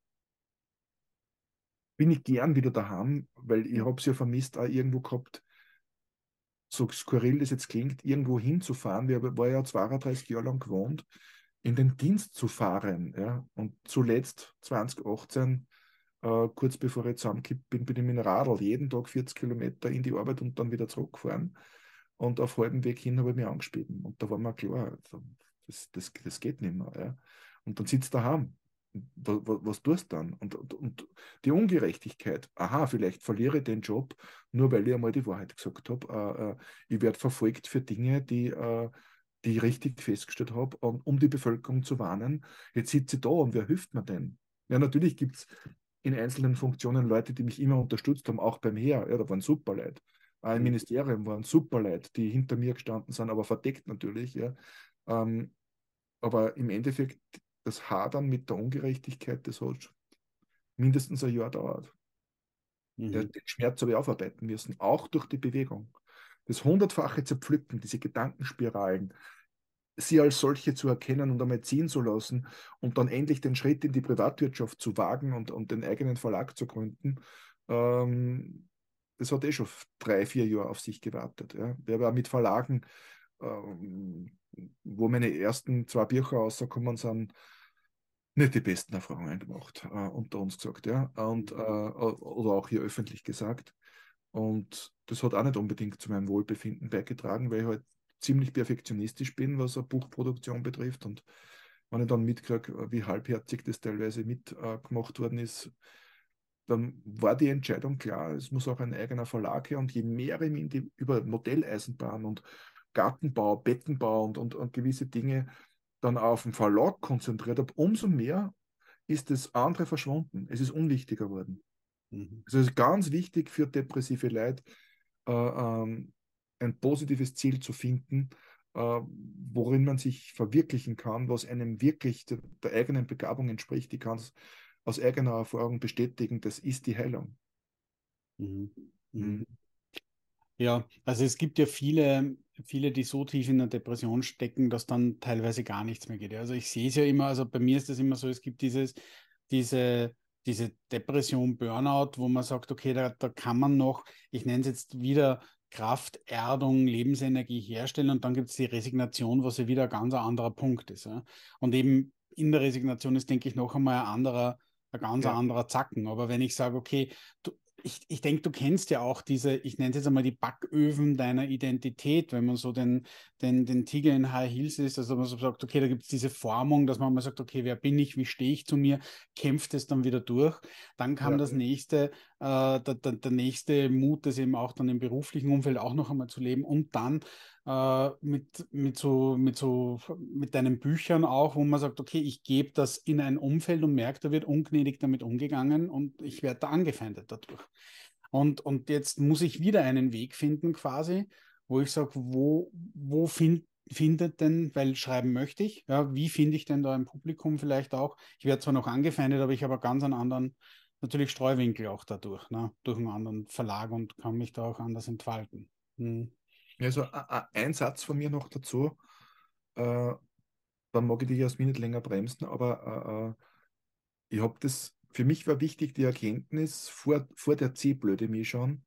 bin ich gern wieder daheim, weil ich habe es ja vermisst, auch irgendwo gehabt, so skurril das jetzt klingt, irgendwo hinzufahren. Wir war ja zweiunddreißig Jahre lang gewohnt, in den Dienst zu fahren. Ja? Und zuletzt zwanzig achtzehn, äh, kurz bevor ich zusammengekippt bin, bin ich mit dem Radl jeden Tag vierzig Kilometer in die Arbeit und dann wieder zurückgefahren. Und auf halbem Weg hin habe ich mich angeschrieben. Und da war mir klar, also, das, das, das geht nicht mehr. Ja? Und dann sitzt du daheim. was, was tust du dann? Und, und, und die Ungerechtigkeit, aha, vielleicht verliere ich den Job, nur weil ich einmal die Wahrheit gesagt habe. Äh, äh, ich werde verfolgt für Dinge, die, äh, die ich richtig festgestellt habe, um, um die Bevölkerung zu warnen. Jetzt sitze ich da und wer hilft mir denn? Ja, natürlich gibt es in einzelnen Funktionen Leute, die mich immer unterstützt haben, auch beim Heer. Ja, da waren super Leute. Auch im Ministerium waren super Leute, die hinter mir gestanden sind, aber verdeckt natürlich. Ja. Ähm, aber im Endeffekt, das Hadern mit der Ungerechtigkeit, das hat mindestens ein Jahr gedauert. Ja, Mhm. den Schmerz habe ich aufarbeiten müssen, auch durch die Bewegung. Das hundertfache Zerpflücken, diese Gedankenspiralen, sie als solche zu erkennen und einmal ziehen zu lassen und dann endlich den Schritt in die Privatwirtschaft zu wagen und, und den eigenen Verlag zu gründen, ähm, das hat eh schon drei, vier Jahre auf sich gewartet. Ja. Ich habe auch mit Verlagen, ähm, wo meine ersten zwei Bücher rausgekommen sind, nicht die besten Erfahrungen gemacht, äh, unter uns gesagt, ja. Und, äh, oder auch hier öffentlich gesagt. Und das hat auch nicht unbedingt zu meinem Wohlbefinden beigetragen, weil ich halt ziemlich perfektionistisch bin, was eine Buchproduktion betrifft. Und wenn ich dann mitkriege, wie halbherzig das teilweise mitgemacht worden ist, dann war die Entscheidung klar, es muss auch ein eigener Verlag her. Und je mehr ich mich in die, über Modelleisenbahn und Gartenbau, Bettenbau und, und, und gewisse Dinge dann auf den Verlag konzentriert habe, umso mehr ist das andere verschwunden. Es ist unwichtiger geworden. Mhm. Also es ist ganz wichtig für depressive Leute, äh, ähm, ein positives Ziel zu finden, äh, worin man sich verwirklichen kann, was einem wirklich der, der eigenen Begabung entspricht. Ich kann es aus eigener Erfahrung bestätigen, das ist die Heilung. Mhm. Mhm. Mhm. Ja, also es gibt ja viele, viele, die so tief in der Depression stecken, dass dann teilweise gar nichts mehr geht. Ja, also ich sehe es ja immer, also bei mir ist das immer so, es gibt dieses, diese, diese Depression, Burnout, wo man sagt, okay, da, da kann man noch, ich nenne es jetzt wieder Kraft, Erdung, Lebensenergie herstellen und dann gibt es die Resignation, was ja wieder ein ganz anderer Punkt ist. Ja. Und eben in der Resignation ist, denke ich, noch einmal ein anderer, ein ganz Ja, anderer Zacken. Aber wenn ich sage, okay, du, ich, ich denke, du kennst ja auch diese, ich nenne es jetzt einmal die Backöfen deiner Identität, wenn man so den, den, den Tiger in High Heels ist, also man so sagt, okay, da gibt es diese Formung, dass man mal sagt, okay, wer bin ich, wie stehe ich zu mir, kämpft es dann wieder durch. Dann kam ja, das nächste, äh, der, der, der nächste Mut, das eben auch dann im beruflichen Umfeld auch noch einmal zu leben und dann äh, mit, mit so, mit so, mit deinen Büchern auch, wo man sagt, okay, ich gebe das in ein Umfeld und merke, da wird ungnädig damit umgegangen und ich werde da angefeindet dadurch. Und, und jetzt muss ich wieder einen Weg finden, quasi, wo ich sage, wo, wo find, findet denn, weil schreiben möchte ich, ja, wie finde ich denn da ein Publikum vielleicht auch? Ich werde zwar noch angefeindet, aber ich habe ganz einen anderen, natürlich Streuwinkel auch dadurch, ne, durch einen anderen Verlag und kann mich da auch anders entfalten. Hm. also a- a- ein Satz von mir noch dazu, äh, dann mag ich dich Jasmin nicht länger bremsen, aber äh, äh, ich habe das, für mich war wichtig die Erkenntnis vor, vor der C-Blödemie schon,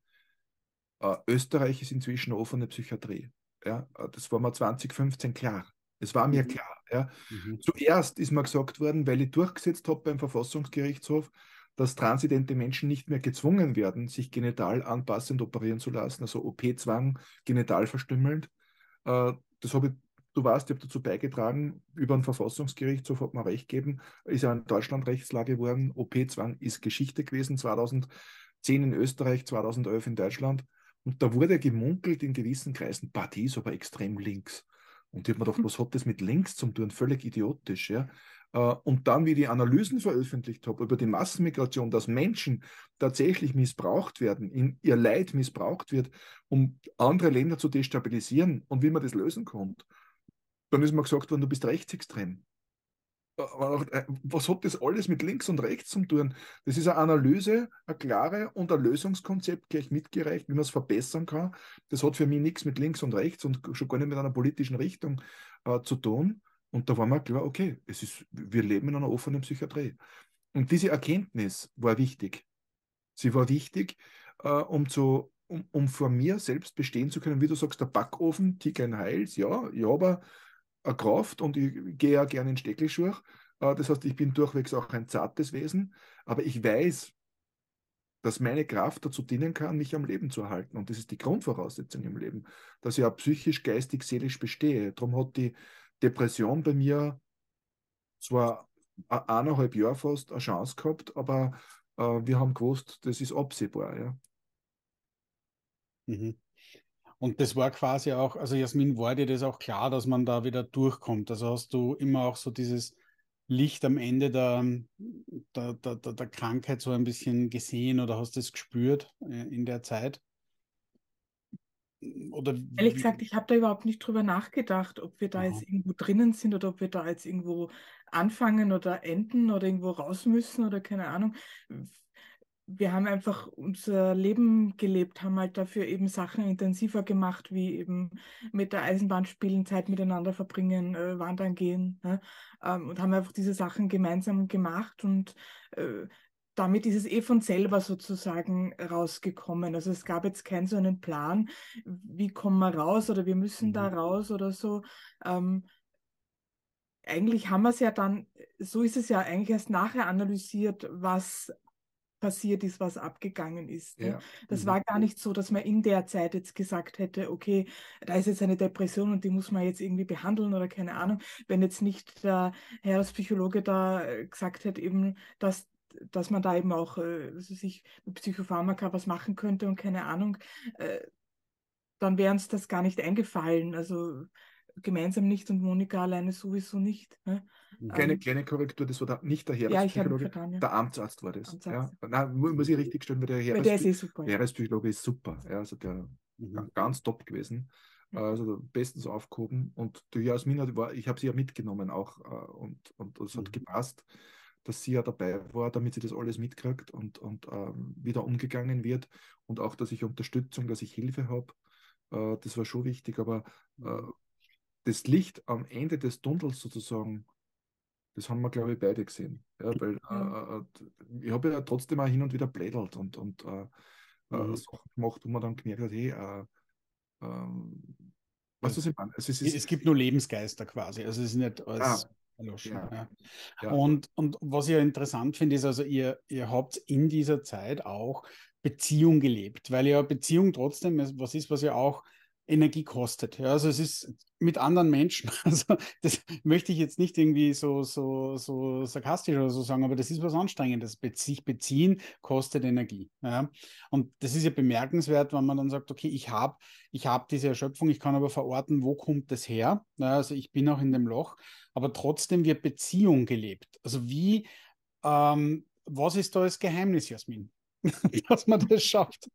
äh, Österreich ist inzwischen eine offene Psychiatrie. Ja, äh, das war mir zwanzig fünfzehn klar. Es war mir Mhm. klar. Ja. Mhm. Zuerst ist mir gesagt worden, weil ich durchgesetzt habe beim Verfassungsgerichtshof, dass transidente Menschen nicht mehr gezwungen werden, sich genital anpassend operieren zu lassen, also O P-Zwang, genital verstümmelnd. Äh, das habe ich, du weißt, ich habe dazu beigetragen, über den Verfassungsgerichtshof hat man Recht gegeben, ist ja in Deutschland Rechtslage geworden. O P-Zwang ist Geschichte gewesen, zweitausendzehn in Österreich, zweitausendelf in Deutschland. Und da wurde gemunkelt in gewissen Kreisen, bah, die ist aber extrem links. Und ich habe mir gedacht, was hat das mit links zu tun? Völlig idiotisch. Ja? Äh, Und dann, wie ich die Analysen veröffentlicht habe über die Massenmigration, dass Menschen tatsächlich missbraucht werden, in ihr Leid missbraucht wird, um andere Länder zu destabilisieren und wie man das lösen kann, dann ist mir gesagt worden, du bist rechtsextrem. Was hat das alles mit links und rechts zu tun? Das ist eine Analyse, eine klare und ein Lösungskonzept gleich mitgereicht, wie man es verbessern kann. Das hat für mich nichts mit links und rechts und schon gar nicht mit einer politischen Richtung äh, zu tun. Und da war mir klar, okay, es ist, wir leben in einer offenen Psychiatrie. Und diese Erkenntnis war wichtig. Sie war wichtig, äh, um, zu, um, um vor mir selbst bestehen zu können. Wie du sagst, der Backofen, Tiger in Heils, ja, ich habe eine Kraft und ich gehe ja gerne in Steckelschuhe. Äh, das heißt, ich bin durchwegs auch ein zartes Wesen, aber ich weiß, dass meine Kraft dazu dienen kann, mich am Leben zu erhalten. Und das ist die Grundvoraussetzung im Leben, dass ich auch psychisch, geistig, seelisch bestehe. Darum hat die Depression bei mir zwar eineinhalb Jahre fast eine Chance gehabt, aber äh, wir haben gewusst, das ist absehbar. Ja. Mhm. Und das war quasi auch, also Jasmin, war dir das auch klar, dass man da wieder durchkommt? Also hast du immer auch so dieses Licht am Ende der, der, der, der der Krankheit so ein bisschen gesehen oder hast du es gespürt äh, in der Zeit? Oder Ehrlich wie? gesagt, ich habe da überhaupt nicht drüber nachgedacht, ob wir da Aha. jetzt irgendwo drinnen sind oder ob wir da jetzt irgendwo anfangen oder enden oder irgendwo raus müssen oder keine Ahnung. Wir haben einfach unser Leben gelebt, haben halt dafür eben Sachen intensiver gemacht, wie eben mit der Eisenbahn spielen, Zeit miteinander verbringen, äh, wandern gehen, ne? Ähm, und haben einfach diese Sachen gemeinsam gemacht und äh, damit ist es eh von selber sozusagen rausgekommen. Also es gab jetzt keinen so einen Plan, wie kommen wir raus oder wir müssen da Mhm. raus oder so. Ähm, eigentlich haben wir es ja dann, so ist es ja eigentlich erst nachher analysiert, was passiert ist, was abgegangen ist. Ne? Ja. Das Mhm. war gar nicht so, dass man in der Zeit jetzt gesagt hätte, okay, da ist jetzt eine Depression und die muss man jetzt irgendwie behandeln oder keine Ahnung. Wenn jetzt nicht der Heraspsychologe da äh, gesagt hätte, eben, dass dass man da eben auch äh, also sich mit Psychopharmaka was machen könnte und keine Ahnung, äh, dann wäre uns das gar nicht eingefallen. Also gemeinsam nicht und Monika alleine sowieso nicht. Ne? Mhm. Kleine, Ähm, kleine Korrektur, das war der, nicht der ja, ich habe ihn Heraspsychologe, vertan, ja. der Amtsarzt war das. Ja. Ansatz. Nein, mu- muss ich richtig stellen, weil der Weil der ist Heraspy eh super, ja. Heraspsychologe ist super. Ja, also der Mhm. ga- ganz top gewesen. Ja. Also bestens aufgehoben. Und die Jasmin hat, war, ich habe sie ja mitgenommen auch äh, und, und es hat Mhm. gepasst, dass sie ja dabei war, damit sie das alles mitkriegt und, und ähm, wieder umgegangen wird. Und auch, dass ich Unterstützung, dass ich Hilfe habe. Äh, das war schon wichtig, aber äh, Mhm. das Licht am Ende des Tunnels sozusagen, das haben wir, glaube ich, beide gesehen. Ja, weil Ja. äh, äh, ich habe ja trotzdem auch hin und wieder blädelt und, und äh, äh, Mhm. Sachen gemacht, wo man dann gemerkt hat, hey, äh, ähm, was Ja. das ich meine? Also es ist, Es gibt nur Lebensgeister quasi, also es ist nicht ah, alles erloschen. ja, Ja. ja, Und, und was ich ja interessant finde, ist also, ihr, ihr habt in dieser Zeit auch Beziehung gelebt, weil ja Beziehung trotzdem was ist, was ja auch Energie kostet. Ja, also es ist mit anderen Menschen, also das möchte ich jetzt nicht irgendwie so, so, so sarkastisch oder so sagen, aber das ist was Anstrengendes. Be sich beziehen kostet Energie. Ja. Und das ist ja bemerkenswert, wenn man dann sagt, okay, ich habe ich hab diese Erschöpfung, ich kann aber verorten, wo kommt das her? Ja, also ich bin auch in dem Loch, aber trotzdem wird Beziehung gelebt. Also wie, ähm, was ist da das Geheimnis, Jasmin, dass man das schafft?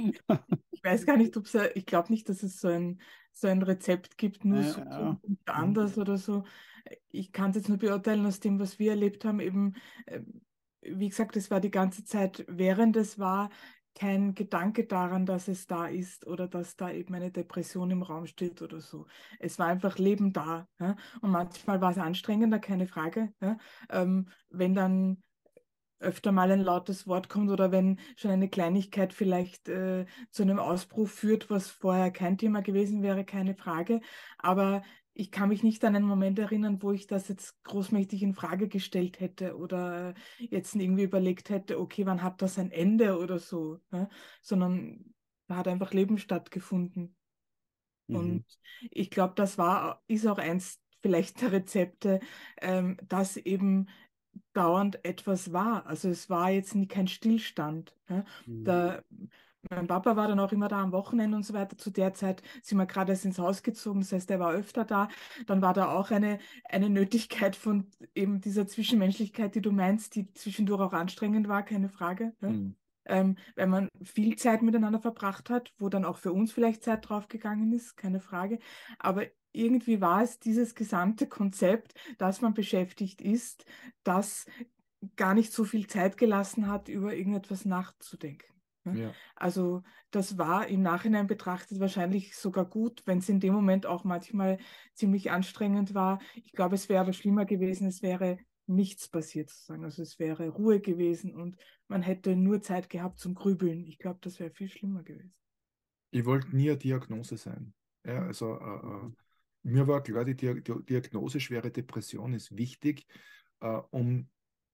Ich weiß gar nicht, ob es, ich glaube nicht, dass es so ein, so ein Rezept gibt, nur Äh, so, so äh, und mhm, anders oder so. Ich kann es jetzt nur beurteilen aus dem, was wir erlebt haben. Eben, äh, wie gesagt, es war die ganze Zeit, während es war, kein Gedanke daran, dass es da ist oder dass da eben eine Depression im Raum steht oder so. Es war einfach Leben da. Ja? Und manchmal war es anstrengender, keine Frage. Ja? Ähm, wenn dann öfter mal ein lautes Wort kommt oder wenn schon eine Kleinigkeit vielleicht äh, zu einem Ausbruch führt, was vorher kein Thema gewesen wäre, keine Frage. Aber ich kann mich nicht an einen Moment erinnern, wo ich das jetzt großmächtig in Frage gestellt hätte oder jetzt irgendwie überlegt hätte, okay, wann hat das ein Ende oder so, ne? Sondern da hat einfach Leben stattgefunden. mhm, Und ich glaube, das war, ist auch eins vielleicht der Rezepte, ähm, dass eben dauernd etwas war. Also es war jetzt nie kein Stillstand. Ja. mhm, Der, mein Papa war dann auch immer da am Wochenende und so weiter. Zu der Zeit sind wir gerade erst ins Haus gezogen, das heißt, er war öfter da. Dann war da auch eine, eine Nötigkeit von eben dieser Zwischenmenschlichkeit, die du meinst, die zwischendurch auch anstrengend war, keine Frage. Ja. mhm. Ähm, wenn man viel Zeit miteinander verbracht hat, wo dann auch für uns vielleicht Zeit draufgegangen ist, keine Frage. Aber irgendwie war es dieses gesamte Konzept, dass man beschäftigt ist, das gar nicht so viel Zeit gelassen hat, über irgendetwas nachzudenken. Ne? Ja. Also das war im Nachhinein betrachtet wahrscheinlich sogar gut, wenn es in dem Moment auch manchmal ziemlich anstrengend war. Ich glaube, es wäre aber schlimmer gewesen, es wäre nichts passiert sozusagen. Also es wäre Ruhe gewesen und man hätte nur Zeit gehabt zum Grübeln. Ich glaube, das wäre viel schlimmer gewesen. Ich wollte nie eine Diagnose sein. Ja, Hm. also äh, äh, mhm, mir war klar, die Dia- die Diagnose schwere Depression ist wichtig, äh, um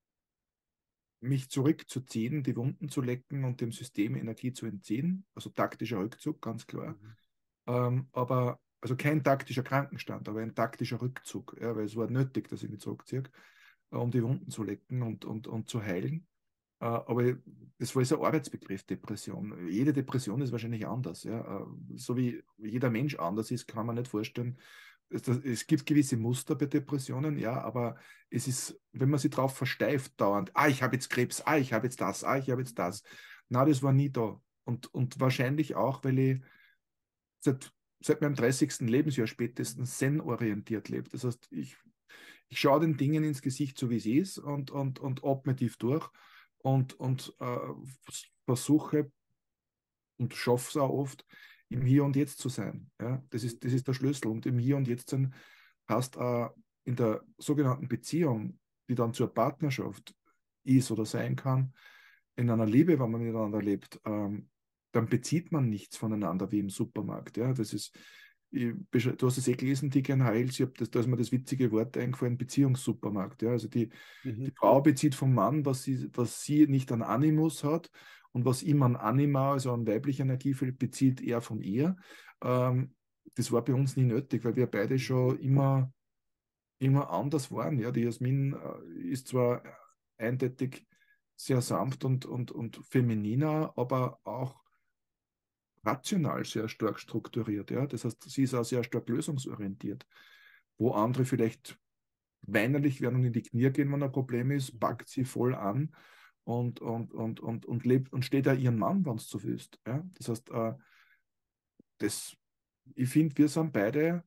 mich zurückzuziehen, die Wunden zu lecken und dem System Energie zu entziehen. Also taktischer Rückzug, ganz klar. mhm, Ähm, aber, also kein taktischer Krankenstand, aber ein taktischer Rückzug, ja, weil es war nötig, dass ich mich zurückziehe. äh, um die Wunden zu lecken und, und, und zu heilen. Äh, aber das war jetzt ein Arbeitsbegriff, Depression. Jede Depression ist wahrscheinlich anders. Ja? Äh, so wie jeder Mensch anders ist, kann man nicht vorstellen. Es, das, es gibt gewisse Muster bei Depressionen, ja, aber es ist, wenn man sich darauf versteift dauernd, ah, ich habe jetzt Krebs, ah, ich habe jetzt das, ah, ich habe jetzt das. Na, das war nie da. Und, und wahrscheinlich auch, weil ich seit, seit meinem dreißigsten Lebensjahr spätestens zen-orientiert lebe. Das heißt, ich, ich schaue den Dingen ins Gesicht, so wie es ist, und, und, und atme tief durch und, und äh, versuche und schaffe es auch oft, im Hier und Jetzt zu sein. Ja? Das ist, das ist der Schlüssel. Und im Hier und Jetzt sein heißt äh, in der sogenannten Beziehung, die dann zur Partnerschaft ist oder sein kann, in einer Liebe, wenn man miteinander lebt, ähm, dann bezieht man nichts voneinander wie im Supermarkt. Ja? Das ist, ich, du hast es eh gelesen, Tick and Heils, ich hab das, da ist mir das witzige Wort eingefallen, Beziehungssupermarkt. Ja? Also die, Mhm. die Frau bezieht vom Mann, was sie, was sie nicht an Animus hat, und was ihm an Anima, also an weiblicher Energiefeld, bezieht, er von ihr. Ähm, das war bei uns nie nötig, weil wir beide schon immer, immer anders waren. Ja, die Jasmin äh, ist zwar eindeutig sehr sanft und, und, und femininer, aber auch rational sehr stark strukturiert. Ja? Das heißt, sie ist auch sehr stark lösungsorientiert. Wo andere vielleicht weinerlich werden und in die Knie gehen, wenn ein Problem ist, packt sie voll an und, und, und, und, und lebt und steht da ihren Mann, wenn es so willst. Ja? Das heißt, äh, das, ich finde, wir sind beide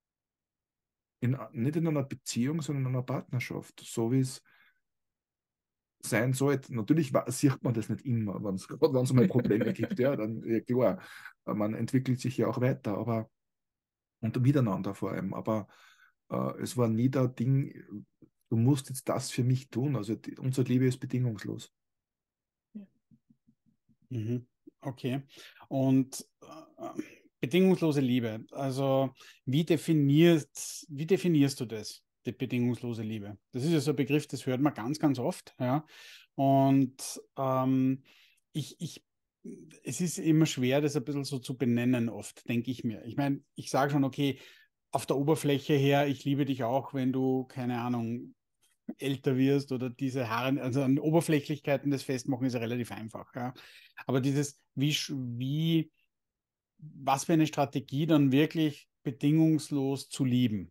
in, nicht in einer Beziehung, sondern in einer Partnerschaft, so wie es sein sollte. Natürlich wa- sieht man das nicht immer, wenn es gerade wenn es mal Probleme gibt, ja, dann ja, klar, man entwickelt sich ja auch weiter, aber und miteinander vor allem. Aber äh, es war nie der Ding, du musst jetzt das für mich tun. Also die, unsere Liebe ist bedingungslos. Mhm. Okay. Und äh, bedingungslose Liebe, also wie definierst, wie definierst du das, die bedingungslose Liebe? Das ist ja so ein Begriff, das hört man ganz, ganz oft, ja. Und ähm, ich, ich, es ist immer schwer, das ein bisschen so zu benennen, oft, denke ich mir. Ich meine, ich sage schon, okay, auf der Oberfläche her, ich liebe dich auch, wenn du, keine Ahnung, älter wirst oder diese Haare, also an Oberflächlichkeiten das Festmachen ist ja relativ einfach. Ja. Aber dieses, wie, wie, was für eine Strategie dann wirklich bedingungslos zu lieben.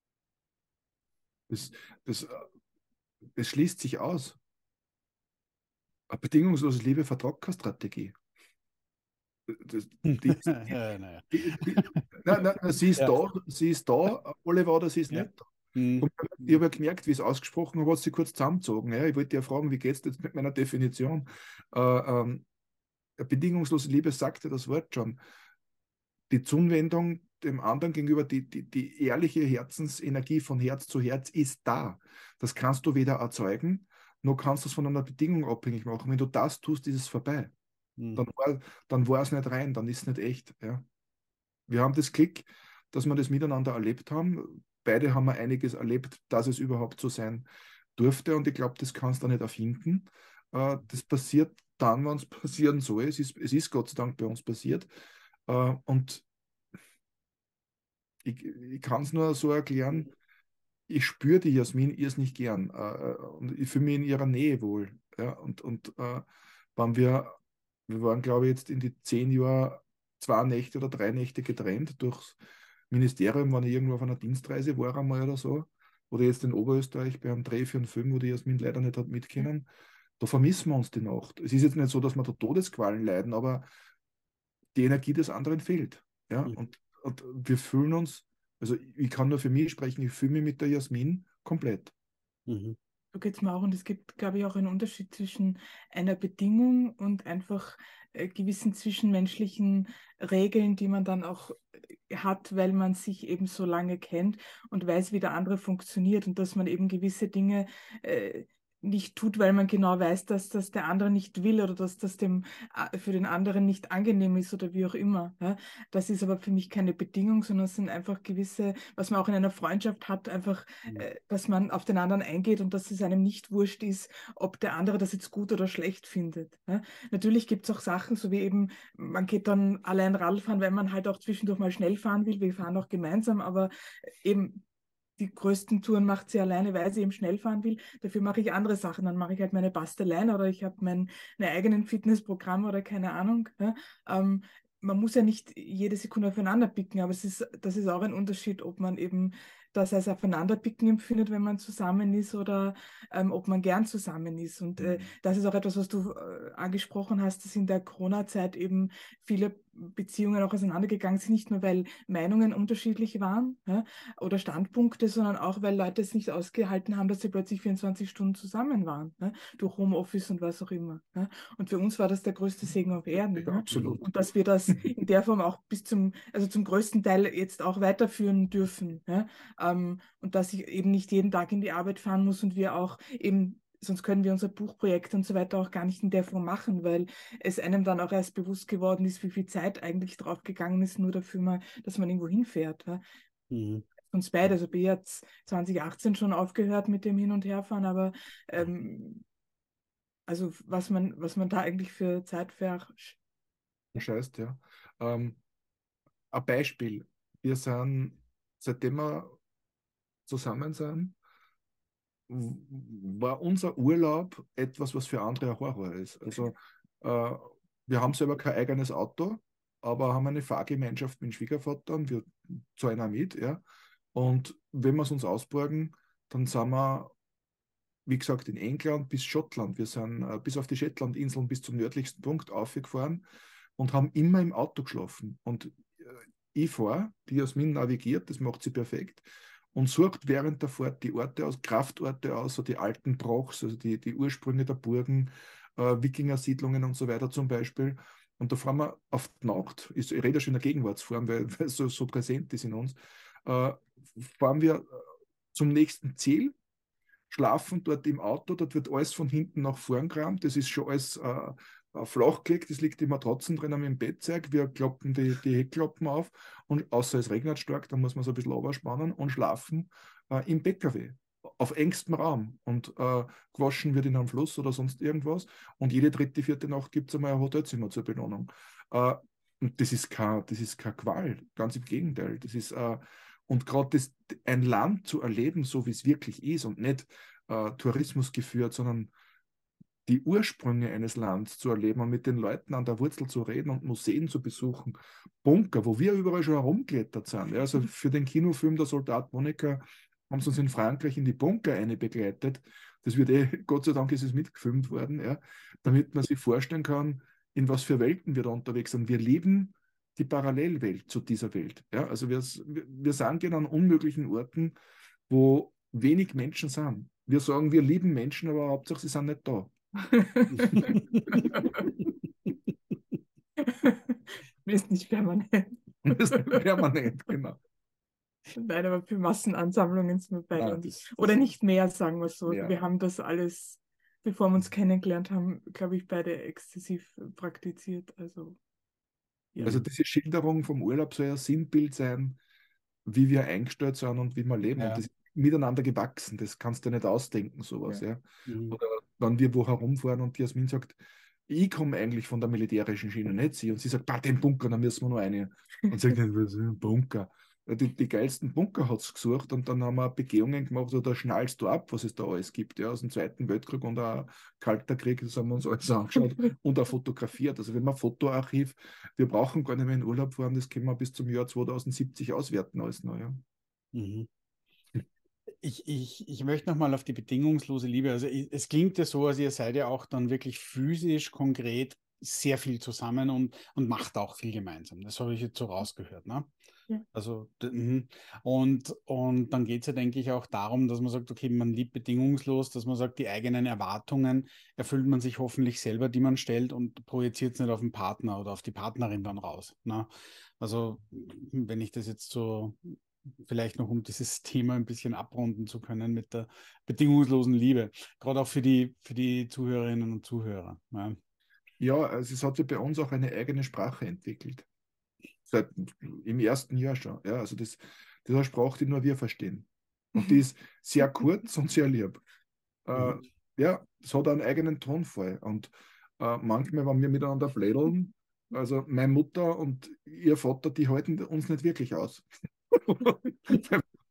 Das, das, das schließt sich aus. Eine bedingungslose Liebe vertragt keine Strategie. Das, die, die, naja. die, die, nein, nein, sie ist Ja. da, sie ist da, Oliver, oder sie ist Ja. nicht da. Hm. Und ich habe ja gemerkt, wie es ausgesprochen habe, hat sie kurz zusammengezogen. Ja, ich wollte ja fragen, wie geht es jetzt mit meiner Definition? Äh, ähm, bedingungslose Liebe sagte das Wort schon. Die Zuwendung dem anderen gegenüber, die, die, die ehrliche Herzensenergie von Herz zu Herz ist da. Das kannst du weder erzeugen, noch kannst du es von einer Bedingung abhängig machen. Wenn du das tust, ist es vorbei. Hm. Dann war, dann war es nicht rein, dann ist es nicht echt. Ja. Wir haben das Glück, dass wir das miteinander erlebt haben. Beide haben wir einiges erlebt, dass es überhaupt so sein durfte. Und ich glaube, das kannst du nicht erfinden. Äh, das passiert dann, wenn es passieren soll. Es ist, es ist Gott sei Dank bei uns passiert. Äh, und ich, ich kann es nur so erklären, ich spüre die Jasmin irrsinnig gern. Äh, und ich fühle mich in ihrer Nähe wohl. Ja, und und äh, wenn wir, wir waren, glaube ich, jetzt in die zehn Jahre zwei Nächte oder drei Nächte getrennt durchs Ministerium, wenn ich irgendwo auf einer Dienstreise war einmal oder so. Oder jetzt in Oberösterreich bei einem Dreh für einen Film, wo die Jasmin leider nicht hat mitkennen. Da vermissen wir uns die Nacht. Es ist jetzt nicht so, dass wir da Todesqualen leiden, aber die Energie des anderen fehlt. Ja? Mhm. Und, und wir fühlen uns, also ich kann nur für mich sprechen, ich fühle mich mit der Jasmin komplett. Mhm. So geht es mir auch. Und es gibt, glaube ich, auch einen Unterschied zwischen einer Bedingung und einfach äh, gewissen zwischenmenschlichen Regeln, die man dann auch äh, hat, weil man sich eben so lange kennt und weiß, wie der andere funktioniert und dass man eben gewisse Dinge äh, nicht tut, weil man genau weiß, dass das der andere nicht will oder dass das dem, äh, für den anderen nicht angenehm ist oder wie auch immer. Ja? Das ist aber für mich keine Bedingung, sondern es sind einfach gewisse, was man auch in einer Freundschaft hat, einfach, Mhm. äh, dass man auf den anderen eingeht und dass es einem nicht wurscht ist, ob der andere das jetzt gut oder schlecht findet. Ja? Natürlich gibt es auch Sachen, so wie eben, man geht dann allein Radl fahren, weil man halt auch zwischendurch mal schnell fahren will. Wir fahren auch gemeinsam, aber eben die größten Touren macht sie alleine, weil sie eben schnell fahren will. Dafür mache ich andere Sachen. Dann mache ich halt meine Basteleien oder ich habe mein eigenen Fitnessprogramm oder keine Ahnung. Ja. Ähm, man muss ja nicht jede Sekunde aufeinander picken, aber es ist, das ist auch ein Unterschied, ob man eben das als Aufeinanderpicken empfindet, wenn man zusammen ist oder ähm, ob man gern zusammen ist. Und äh, das ist auch etwas, was du äh, angesprochen hast, dass in der Corona-Zeit eben viele Beziehungen auch auseinandergegangen sind, nicht nur weil Meinungen unterschiedlich waren, ja, oder Standpunkte, sondern auch, weil Leute es nicht ausgehalten haben, dass sie plötzlich vierundzwanzig Stunden zusammen waren, ja, durch Homeoffice und was auch immer. Ja. Und für uns war das der größte Segen auf Erden. Ja, Ja. absolut. Und dass wir das in der Form auch bis zum, also zum größten Teil jetzt auch weiterführen dürfen. Ja. Ähm, und dass ich eben nicht jeden Tag in die Arbeit fahren muss und wir auch eben, sonst können wir unser Buchprojekt und so weiter auch gar nicht in der Form machen, weil es einem dann auch erst bewusst geworden ist, wie viel Zeit eigentlich drauf gegangen ist, nur dafür mal, dass man irgendwo hinfährt. Ja. Mhm. Uns beide, also B hat zwanzig achtzehn schon aufgehört mit dem Hin- und Herfahren, aber ähm, also was man, was man da eigentlich für Zeit ver... Scheißt, ja. Ähm, ein Beispiel. Wir sind, seitdem wir zusammen sind, war unser Urlaub etwas, was für andere ein Horror ist. Also äh, wir haben selber kein eigenes Auto, aber haben eine Fahrgemeinschaft mit dem Schwiegervater und wir zahlen auch mit. Ja. Und wenn wir es uns ausborgen, dann sind wir, wie gesagt, in England bis Schottland. Wir sind äh, bis auf die Shetlandinseln bis zum nördlichsten Punkt aufgefahren und haben immer im Auto geschlafen. Und äh, ich fahre, die Jasmin navigiert, das macht sie perfekt und sucht während der Fahrt die Orte aus, Kraftorte aus, so die alten Brochs, also die, die Ursprünge der Burgen, äh, Wikinger-Siedlungen und so weiter zum Beispiel. Und da fahren wir auf die Nacht, ich, ich rede ja schon in der Gegenwartsform, weil, weil es so, so präsent ist in uns, äh, fahren wir zum nächsten Ziel, schlafen dort im Auto, dort wird alles von hinten nach vorn gerammt, das ist schon alles äh, flachgelegt, das liegt die Matratzen drin am Bettzeug, wir klappen die, die Heckklappen auf und außer es regnet stark, dann muss man so ein bisschen überspannen und schlafen äh, im P K W auf engstem Raum und äh, gewaschen wird in einem Fluss oder sonst irgendwas und jede dritte, vierte Nacht gibt es einmal ein Hotelzimmer zur Belohnung. Äh, und das ist kein, das ist keine Qual, ganz im Gegenteil. Das ist, äh, und gerade ein Land zu erleben, so wie es wirklich ist und nicht äh, Tourismus geführt, sondern die Ursprünge eines Landes zu erleben und mit den Leuten an der Wurzel zu reden und Museen zu besuchen, Bunker, wo wir überall schon herumklettert sind. Ja, also für den Kinofilm Der Soldat Monika haben sie uns in Frankreich in die Bunker eine begleitet. Das wird eh, Gott sei Dank ist es mitgefilmt worden, ja, damit man sich vorstellen kann, in was für Welten wir da unterwegs sind. Wir leben die Parallelwelt zu dieser Welt. Ja, also wir, wir sind gerne an unmöglichen Orten, wo wenig Menschen sind. Wir sagen, wir lieben Menschen, aber Hauptsache sie sind nicht da. Ist nicht permanent. Das ist permanent, genau. Nein, aber für Massenansammlungen sind wir beide. Nein, und- das, das Oder nicht mehr, sagen wir so. Ja. Wir haben das alles, bevor wir uns kennengelernt haben, glaube ich, beide exzessiv praktiziert. Also, ja. Also diese Schilderung vom Urlaub soll ja Sinnbild sein, wie wir eingestellt sind und wie wir leben. Ja. Und das ist miteinander gewachsen. Das kannst du nicht ausdenken, sowas. Ja. Ja. Mhm. Oder wenn wir wo herumfahren und die Jasmin sagt, ich komme eigentlich von der militärischen Schiene, nicht sie. Und sie sagt, den Bunker, da müssen wir noch eine. Und sagt, was ist ein Bunker? Die, die geilsten Bunker hat es gesucht und dann haben wir Begehungen gemacht, oder schnallst du ab, was es da alles gibt, ja, aus dem Zweiten Weltkrieg und auch Kalter Krieg, das haben wir uns alles angeschaut und auch fotografiert. Also wenn man Fotoarchiv, wir brauchen gar nicht mehr in Urlaub fahren, das können wir bis zum Jahr zweitausendsiebzig auswerten alles noch, ja. Mhm. Ich, ich, ich möchte nochmal auf die bedingungslose Liebe. Also ich, es klingt ja so, als ihr seid ja auch dann wirklich physisch, konkret sehr viel zusammen und, und macht auch viel gemeinsam. Das habe ich jetzt so rausgehört. Ne? Ja. Also, mhm. und, und dann geht es ja, denke ich, auch darum, dass man sagt, okay, man liebt bedingungslos, dass man sagt, die eigenen Erwartungen erfüllt man sich hoffentlich selber, die man stellt und projiziert es nicht auf den Partner oder auf die Partnerin dann raus. Ne? Also, wenn ich das jetzt so vielleicht noch, um dieses Thema ein bisschen abrunden zu können mit der bedingungslosen Liebe, gerade auch für die, für die Zuhörerinnen und Zuhörer. Ja, Ja, also es hat sich bei uns auch eine eigene Sprache entwickelt. Seit im ersten Jahr schon. Ja, also das, das ist eine Sprache, die nur wir verstehen. Und die ist sehr kurz und sehr lieb. Äh, mhm. ja, es hat einen eigenen Tonfall. Und äh, manchmal, wenn wir miteinander plädeln, also meine Mutter und ihr Vater, die halten uns nicht wirklich aus.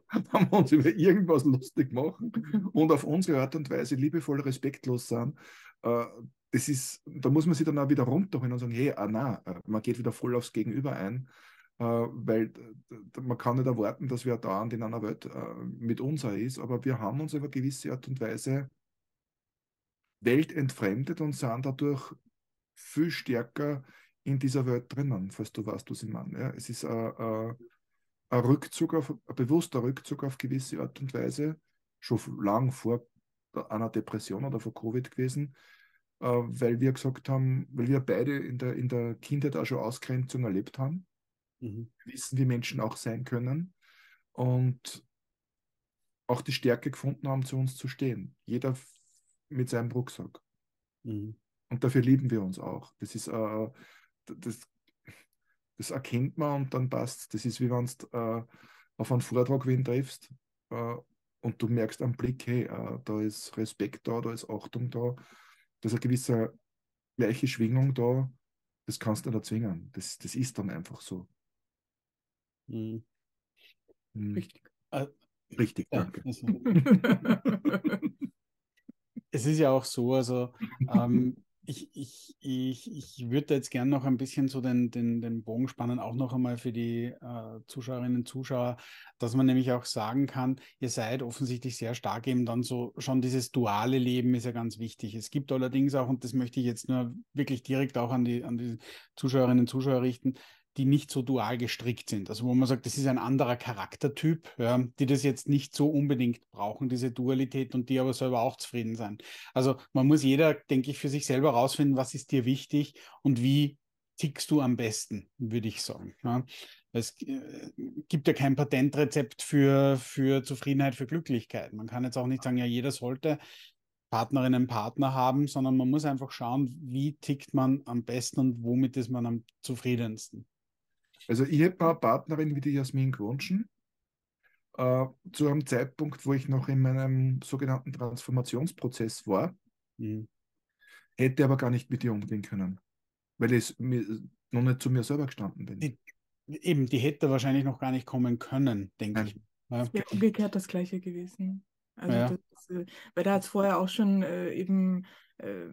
wenn wir uns über irgendwas lustig machen und auf unsere Art und Weise liebevoll respektlos sind, äh, das ist, da muss man sich dann auch wieder runterholen und sagen, hey, ah, nein, man geht wieder voll aufs Gegenüber ein, äh, weil äh, man kann nicht erwarten, dass wer dauernd in einer Welt äh, mit uns auch ist, aber wir haben uns auf eine gewisse Art und Weise weltentfremdet und sind dadurch viel stärker in dieser Welt drinnen, falls du weißt, was ich meine. Ja, es ist ein, ein, ein Rückzug auf, ein bewusster Rückzug auf gewisse Art und Weise, schon lang vor einer Depression oder vor Covid gewesen, äh, weil wir gesagt haben, weil wir beide in der, in der Kindheit auch schon Ausgrenzung erlebt haben, Mhm. wissen, wie Menschen auch sein können und auch die Stärke gefunden haben, zu uns zu stehen. Jeder mit seinem Rucksack. Mhm. Und dafür lieben wir uns auch. Das ist, äh, das, das erkennt man und dann passt. Das ist wie wenn du äh, auf einen Vortrag wen triffst äh, und du merkst am Blick, hey, äh, da ist Respekt da, da ist Achtung da, da ist eine gewisse gleiche Schwingung da. Das kannst du nicht erzwingen. Das, das ist dann einfach so. Mhm. Hm. Richtig. Äh, Richtig, ja, danke. also, es ist ja auch so, also ähm, ich, ich, ich, ich würde jetzt gerne noch ein bisschen so den, den, den Bogen spannen, auch noch einmal für die äh, Zuschauerinnen und Zuschauer, dass man nämlich auch sagen kann, ihr seid offensichtlich sehr stark eben dann so, schon dieses duale Leben ist ja ganz wichtig. Es gibt allerdings auch, und das möchte ich jetzt nur wirklich direkt auch an die, an die Zuschauerinnen und Zuschauer richten, die nicht so dual gestrickt sind. Also wo man sagt, das ist ein anderer Charaktertyp, ja, die das jetzt nicht so unbedingt brauchen, diese Dualität, und die aber selber auch zufrieden sein. Also man muss jeder, denke ich, für sich selber rausfinden, was ist dir wichtig und wie tickst du am besten, würde ich sagen. Ja. Es äh, gibt ja kein Patentrezept für, für Zufriedenheit, für Glücklichkeit. Man kann jetzt auch nicht sagen, ja, jeder sollte Partnerinnen, Partner haben, sondern man muss einfach schauen, wie tickt man am besten und womit ist man am zufriedensten. Also ich habe eine Partnerin wie die Jasmin gewünscht, äh, zu einem Zeitpunkt, wo ich noch in meinem sogenannten Transformationsprozess war, Mhm. hätte aber gar nicht mit ihr umgehen können, weil ich mir, noch nicht zu mir selber gestanden bin. Die, eben, die hätte wahrscheinlich noch gar nicht kommen können, denke ich. Nein. Ja. Es wäre umgekehrt das Gleiche gewesen. Also Ja. das, äh, weil da hat es vorher auch schon äh, eben äh,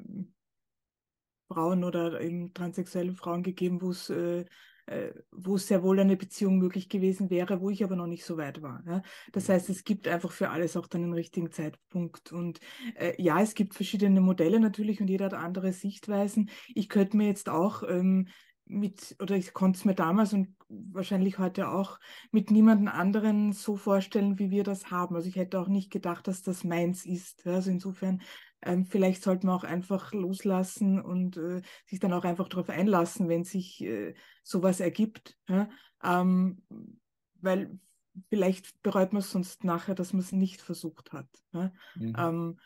Frauen oder eben transsexuelle Frauen gegeben, wo es äh, äh, wo es sehr wohl eine Beziehung möglich gewesen wäre, wo ich aber noch nicht so weit war. Ja? Das heißt, es gibt einfach für alles auch dann einen richtigen Zeitpunkt. Und äh, ja, es gibt verschiedene Modelle natürlich und jeder hat andere Sichtweisen. Ich könnte mir jetzt auch ähm, mit, oder ich konnte es mir damals und wahrscheinlich heute auch mit niemandem anderen so vorstellen, wie wir das haben. Also ich hätte auch nicht gedacht, dass das meins ist. Ja? Also insofern ähm, vielleicht sollte man auch einfach loslassen und äh, sich dann auch einfach darauf einlassen, wenn sich äh, sowas ergibt. Ja? Ähm, weil vielleicht bereut man es sonst nachher, dass man es nicht versucht hat. Ja? Mhm. Ähm,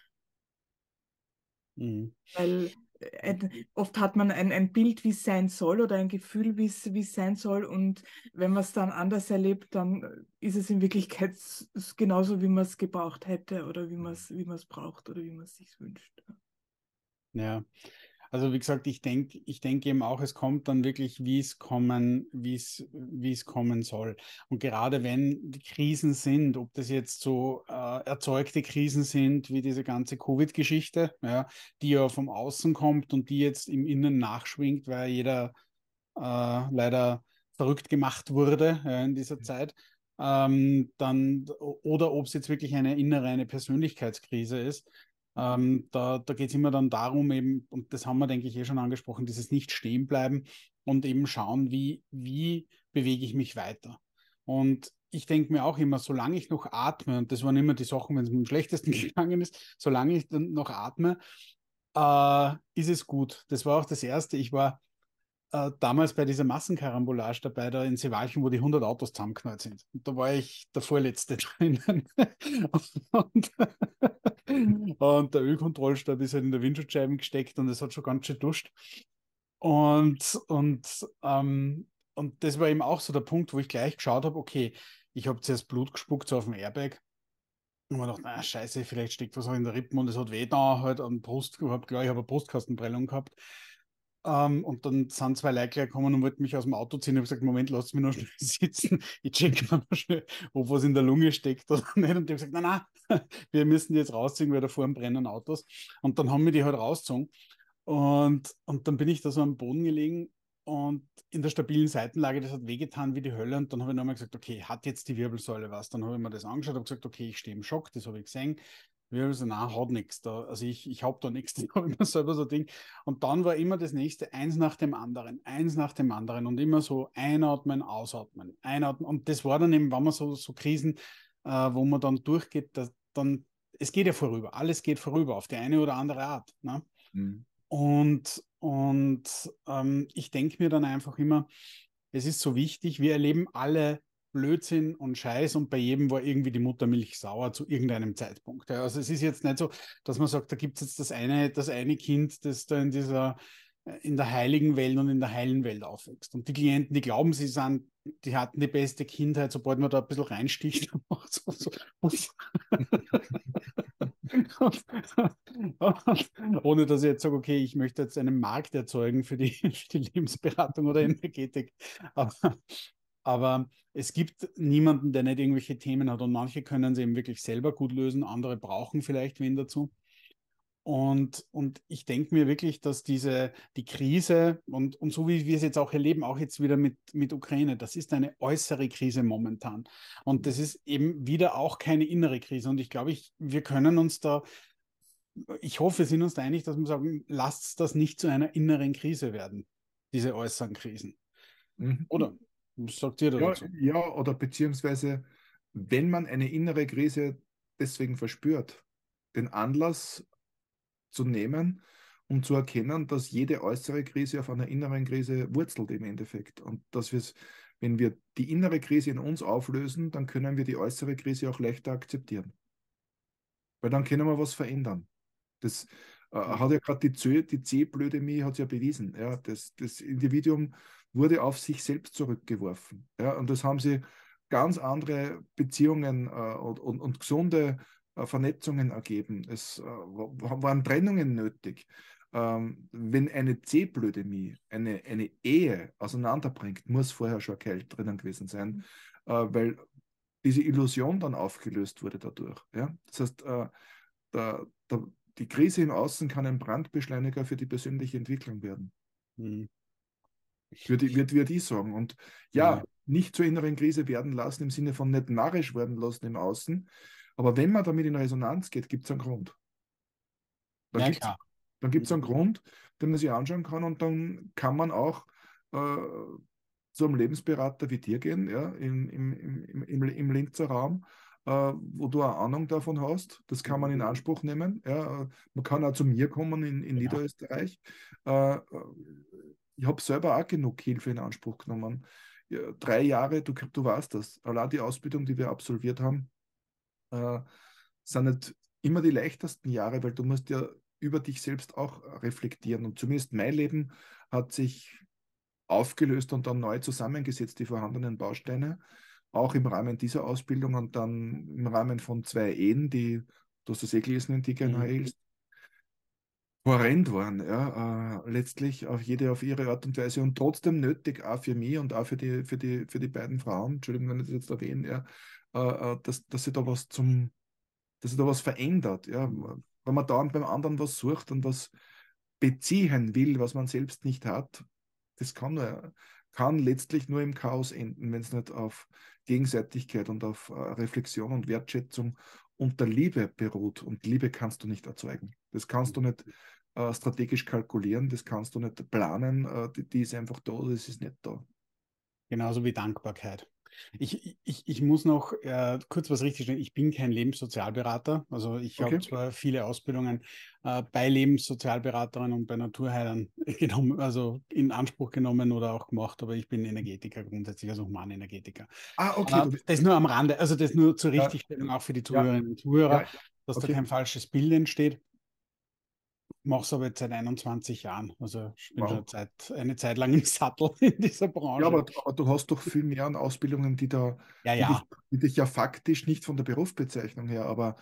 Mhm. weil äh, oft hat man ein, ein Bild, wie es sein soll oder ein Gefühl, wie es wie es sein soll. Und wenn man es dann anders erlebt, dann ist es in Wirklichkeit s- s- genauso, wie man es gebraucht hätte oder wie man es wie man es braucht oder wie man es sich wünscht. Ja, also wie gesagt, ich denke, ich denke eben auch, es kommt dann wirklich, wie es kommen, wie es, wie es kommen soll. Und gerade wenn die Krisen sind, ob das jetzt so äh, erzeugte Krisen sind, wie diese ganze Covid-Geschichte, ja, die ja vom Außen kommt und die jetzt im Innen nachschwingt, weil jeder äh, leider verrückt gemacht wurde äh, in dieser Zeit. Ähm, dann, oder ob es jetzt wirklich eine innere, eine Persönlichkeitskrise ist. Ähm, da da geht es immer dann darum, eben, und das haben wir, denke ich, eh schon angesprochen, dieses Nicht-Stehen-Bleiben und eben schauen, wie, wie bewege ich mich weiter. Und ich denke mir auch immer, solange ich noch atme, und das waren immer die Sachen, wenn es mir am schlechtesten gegangen ist, solange ich dann noch atme, äh, ist es gut. Das war auch das Erste. Ich war äh, damals bei dieser Massenkarambolage dabei, da in Seewalchen, wo die hundert Autos zusammengeknallt sind. Und da war ich der Vorletzte drinnen. und, und der Ölkontrollstab ist halt in der Windschutzscheiben gesteckt und es hat schon ganz schön duscht. Und, und, ähm, und das war eben auch so der Punkt, wo ich gleich geschaut habe, okay, ich habe zuerst Blut gespuckt, so auf dem Airbag. Und mir gedacht, na scheiße, vielleicht steckt was auch in der Rippen und es hat weh da halt an Brust gehabt. Klar, ich habe eine Brustkastenprellung gehabt. Äh, Ähm, und dann sind zwei Leute gleich gekommen und wollten mich aus dem Auto ziehen. Ich habe gesagt, Moment, lasst mich noch schnell sitzen. Ich check mal noch schnell, ob was in der Lunge steckt oder nicht. Und die haben gesagt, nein, nein, wir müssen die jetzt rausziehen, weil da vorne brennen Autos. Und dann haben wir die halt rausgezogen. Und, und dann bin ich da so am Boden gelegen und in der stabilen Seitenlage, das hat wehgetan wie die Hölle. Und dann habe ich nochmal gesagt, okay, hat jetzt die Wirbelsäule was? Dann habe ich mir das angeschaut und gesagt, okay, ich stehe im Schock, das habe ich gesehen. Wir haben so, nein, hat nichts da. Also ich, ich habe da nichts, ich habe immer selber so ein Ding. Und dann war immer das nächste, eins nach dem anderen, eins nach dem anderen und immer so einatmen, ausatmen, einatmen. Und das war dann eben, wenn man so, so Krisen, äh, wo man dann durchgeht, dass, dann, es geht ja vorüber, alles geht vorüber auf die eine oder andere Art. Ne? Mhm. Und, und ähm, ich denke mir dann einfach immer, es ist so wichtig, wir erleben alle Blödsinn und Scheiß und bei jedem war irgendwie die Muttermilch sauer zu irgendeinem Zeitpunkt. Ja, also es ist jetzt nicht so, dass man sagt, da gibt es jetzt das eine, das eine Kind, das da in dieser in der heiligen Welt und in der heilen Welt aufwächst. Und die Klienten, die glauben, sie sind, die hatten die beste Kindheit, sobald man da ein bisschen reinsticht, macht so, so, und, und, ohne dass ich jetzt sage, okay, ich möchte jetzt einen Markt erzeugen für die, für die Lebensberatung oder Energetik. Aber, aber es gibt niemanden, der nicht irgendwelche Themen hat und manche können sie eben wirklich selber gut lösen, andere brauchen vielleicht wen dazu. Und, und ich denke mir wirklich, dass diese, die Krise und, und so wie wir es jetzt auch erleben, auch jetzt wieder mit, mit Ukraine, das ist eine äußere Krise momentan. Und das ist eben wieder auch keine innere Krise. Und ich glaube, ich, wir können uns da, ich hoffe, wir sind uns da einig, dass wir sagen, lasst das nicht zu einer inneren Krise werden, diese äußeren Krisen. Mhm. Oder? Was sagt ihr Ja, dazu? ja, oder beziehungsweise, wenn man eine innere Krise deswegen verspürt, den Anlass zu nehmen und zu erkennen, dass jede äußere Krise auf einer inneren Krise wurzelt im Endeffekt. Und dass wir es, wenn wir die innere Krise in uns auflösen, dann können wir die äußere Krise auch leichter akzeptieren. Weil dann können wir was verändern. Das äh, hat ja gerade die, die C-Blödemie hat ja bewiesen. Ja, das, das Individuum wurde auf sich selbst zurückgeworfen. Ja, und das haben sie ganz andere Beziehungen äh, und, und, und gesunde äh, Vernetzungen ergeben. Es äh, waren Trennungen nötig. Ähm, wenn eine C-Blödemie eine, eine Ehe auseinanderbringt, muss vorher schon Geld drinnen gewesen sein, äh, weil diese Illusion dann aufgelöst wurde dadurch. Ja? Das heißt, äh, der, der, die Krise im Außen kann ein Brandbeschleuniger für die persönliche Entwicklung werden. Hm. Würde, würde, würde ich sagen. Und ja, ja, nicht zur inneren Krise werden lassen, im Sinne von nicht narrisch werden lassen im Außen. Aber wenn man damit in Resonanz geht, gibt es einen Grund. Dann Ja, gibt es klar. dann gibt's einen Grund, den man sich anschauen kann und dann kann man auch äh, zu einem Lebensberater wie dir gehen, ja, im, im, im, im, im Linzer Raum, äh, wo du eine Ahnung davon hast. Das kann man in Anspruch nehmen. Ja. Man kann auch zu mir kommen in, in Genau. Niederösterreich. Äh, ich habe selber auch genug Hilfe in Anspruch genommen. Ja, drei Jahre, du, du weißt das, allein die Ausbildung, die wir absolviert haben, äh, sind nicht immer die leichtesten Jahre, weil du musst ja über dich selbst auch reflektieren. Und zumindest mein Leben hat sich aufgelöst und dann neu zusammengesetzt, die vorhandenen Bausteine, auch im Rahmen dieser Ausbildung und dann im Rahmen von zwei Ehen, die, du hast das eh gelesen in T K N H L, Mhm. horrend waren, ja, äh, letztlich auf jede auf ihre Art und Weise und trotzdem nötig, auch für mich und auch für die, für die, für die beiden Frauen, Entschuldigung, wenn ich das jetzt erwähne, ja, äh, äh, dass, dass sie da was zum, dass sie da was verändert, ja, wenn man da beim anderen was sucht und was beziehen will, was man selbst nicht hat, das kann, nur, kann letztlich nur im Chaos enden, wenn es nicht auf Gegenseitigkeit und auf äh, Reflexion und Wertschätzung und der Liebe beruht. Und Liebe kannst du nicht erzeugen. Das kannst du nicht äh, strategisch kalkulieren, das kannst du nicht planen. Äh, die, die ist einfach da, das ist nicht da. Genauso wie Dankbarkeit. Ich, ich, ich muss noch äh, kurz was richtigstellen. Ich bin kein Lebenssozialberater. Also ich habe Okay? zwar viele Ausbildungen äh, bei Lebenssozialberaterinnen und bei Naturheilern genommen, also in Anspruch genommen oder auch gemacht, aber ich bin Energetiker grundsätzlich, also Humanenergetiker. Ah, okay, Äh, du bist. das nur am Rande, also das nur zur Ja, Richtigstellung auch für die ja, Zuhörerinnen und Zuhörer, ja, dass da okay. kein falsches Bild entsteht. Mache es aber jetzt seit einundzwanzig Jahren. Also ich bin schon Wow. Zeit, eine Zeit lang im Sattel in dieser Ja, Branche. aber, aber du hast doch viel mehr an Ausbildungen, die da, Ja, die dich, ja. die dich ja faktisch nicht von der Berufsbezeichnung her, aber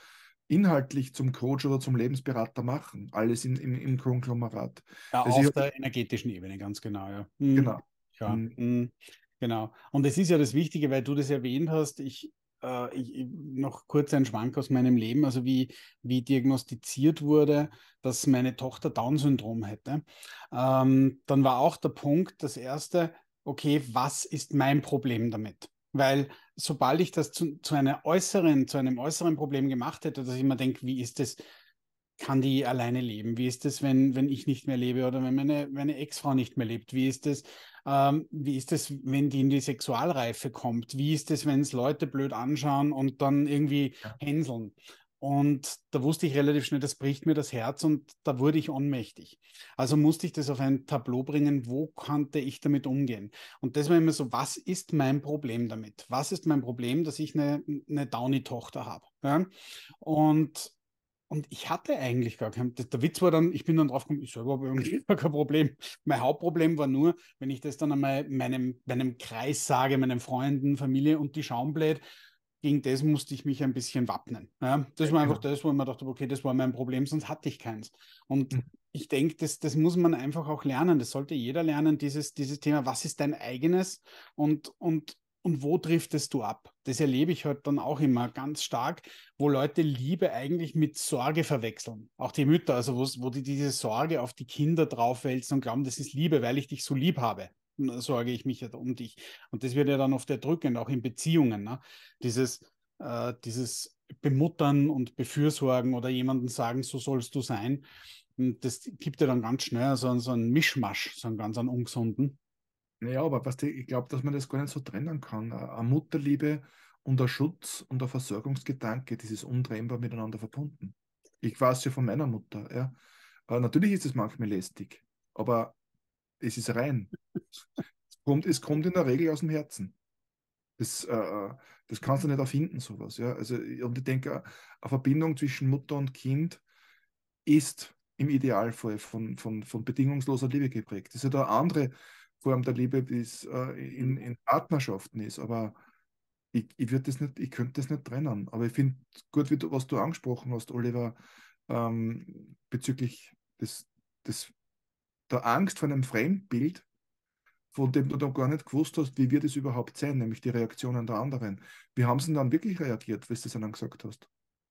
inhaltlich zum Coach oder zum Lebensberater machen. Alles in, im, im Konglomerat. Ja, Also ich auf habe, der energetischen Ebene, ganz genau, ja. Hm, genau. ja, Mhm. hm, genau. Und es ist ja das Wichtige, weil du das erwähnt hast, ich, äh, ich, ich- noch kurz ein Schwank aus meinem Leben, also wie, wie diagnostiziert wurde, dass meine Tochter Down-Syndrom hätte. Ähm, dann war auch der Punkt, das erste, okay, was ist mein Problem damit? Weil sobald ich das zu, zu einer äußeren, zu einem äußeren Problem gemacht hätte, dass ich mir denke, wie ist das, kann die alleine leben? Wie ist es, wenn, wenn ich nicht mehr lebe oder wenn meine, meine Ex-Frau nicht mehr lebt? Wie ist es, ähm, wie ist es, wenn die in die Sexualreife kommt? Wie ist es, wenn es Leute blöd anschauen und dann irgendwie Ja. hänseln? Und da wusste ich relativ schnell, das bricht mir das Herz und da wurde ich ohnmächtig. Also musste ich das auf ein Tableau bringen, wo konnte ich damit umgehen? Und das war immer so, was ist mein Problem damit? Was ist mein Problem, dass ich eine, eine Downy-Tochter habe? Ja? Und und ich hatte eigentlich gar kein, der Witz war dann, ich bin dann drauf gekommen, ich selber habe irgendwie gar kein Problem. Mein Hauptproblem war nur, wenn ich das dann einmal meinem, meinem Kreis sage, meinen Freunden, Familie und die schauen blöd, gegen das musste ich mich ein bisschen wappnen. Ja, das Ja, war einfach genau. das, wo ich mir dachte, okay, das war mein Problem, sonst hatte ich keins. Und Mhm. ich denke, das, das muss man einfach auch lernen. Das sollte jeder lernen, dieses, dieses Thema, was ist dein eigenes und, und, und wo driftest du ab? Das erlebe ich halt dann auch immer ganz stark, wo Leute Liebe eigentlich mit Sorge verwechseln. Auch die Mütter, also wo, wo die diese Sorge auf die Kinder draufwälzen und glauben, das ist Liebe, weil ich dich so lieb habe. Sorge ich mich ja um dich. Und das wird ja dann oft erdrückend, auch in Beziehungen. Ne? Dieses, äh, dieses Bemuttern und Befürsorgen oder jemandem sagen, so sollst du sein. Und das gibt ja dann ganz schnell so, so einen Mischmasch, so einen ganz einen ungesunden. Naja, aber was die, ich glaube, dass man das gar nicht so trennen kann. Eine Mutterliebe und der Schutz und der Versorgungsgedanke, das ist untrennbar miteinander verbunden. Ich weiß ja von meiner Mutter. Ja. Äh, natürlich ist es manchmal lästig, aber es ist rein. Es kommt, es kommt in der Regel aus dem Herzen. Das, äh, das kannst du nicht erfinden, sowas. Ja. Also, und ich denke, eine Verbindung zwischen Mutter und Kind ist im Idealfall von, von, von bedingungsloser Liebe geprägt. Das ist ja eine andere Form der Liebe, die es äh, in, in Partnerschaften ist. Aber ich, ich, würd das nicht, ich könnte das nicht trennen. Aber ich finde gut, wie du, was du angesprochen hast, Oliver, ähm, bezüglich des, des, der Angst vor einem Fremdbild, von dem du dann gar nicht gewusst hast, wie wird es überhaupt sein, nämlich die Reaktionen der anderen. Wie haben sie denn dann wirklich reagiert, wie du es dann gesagt hast?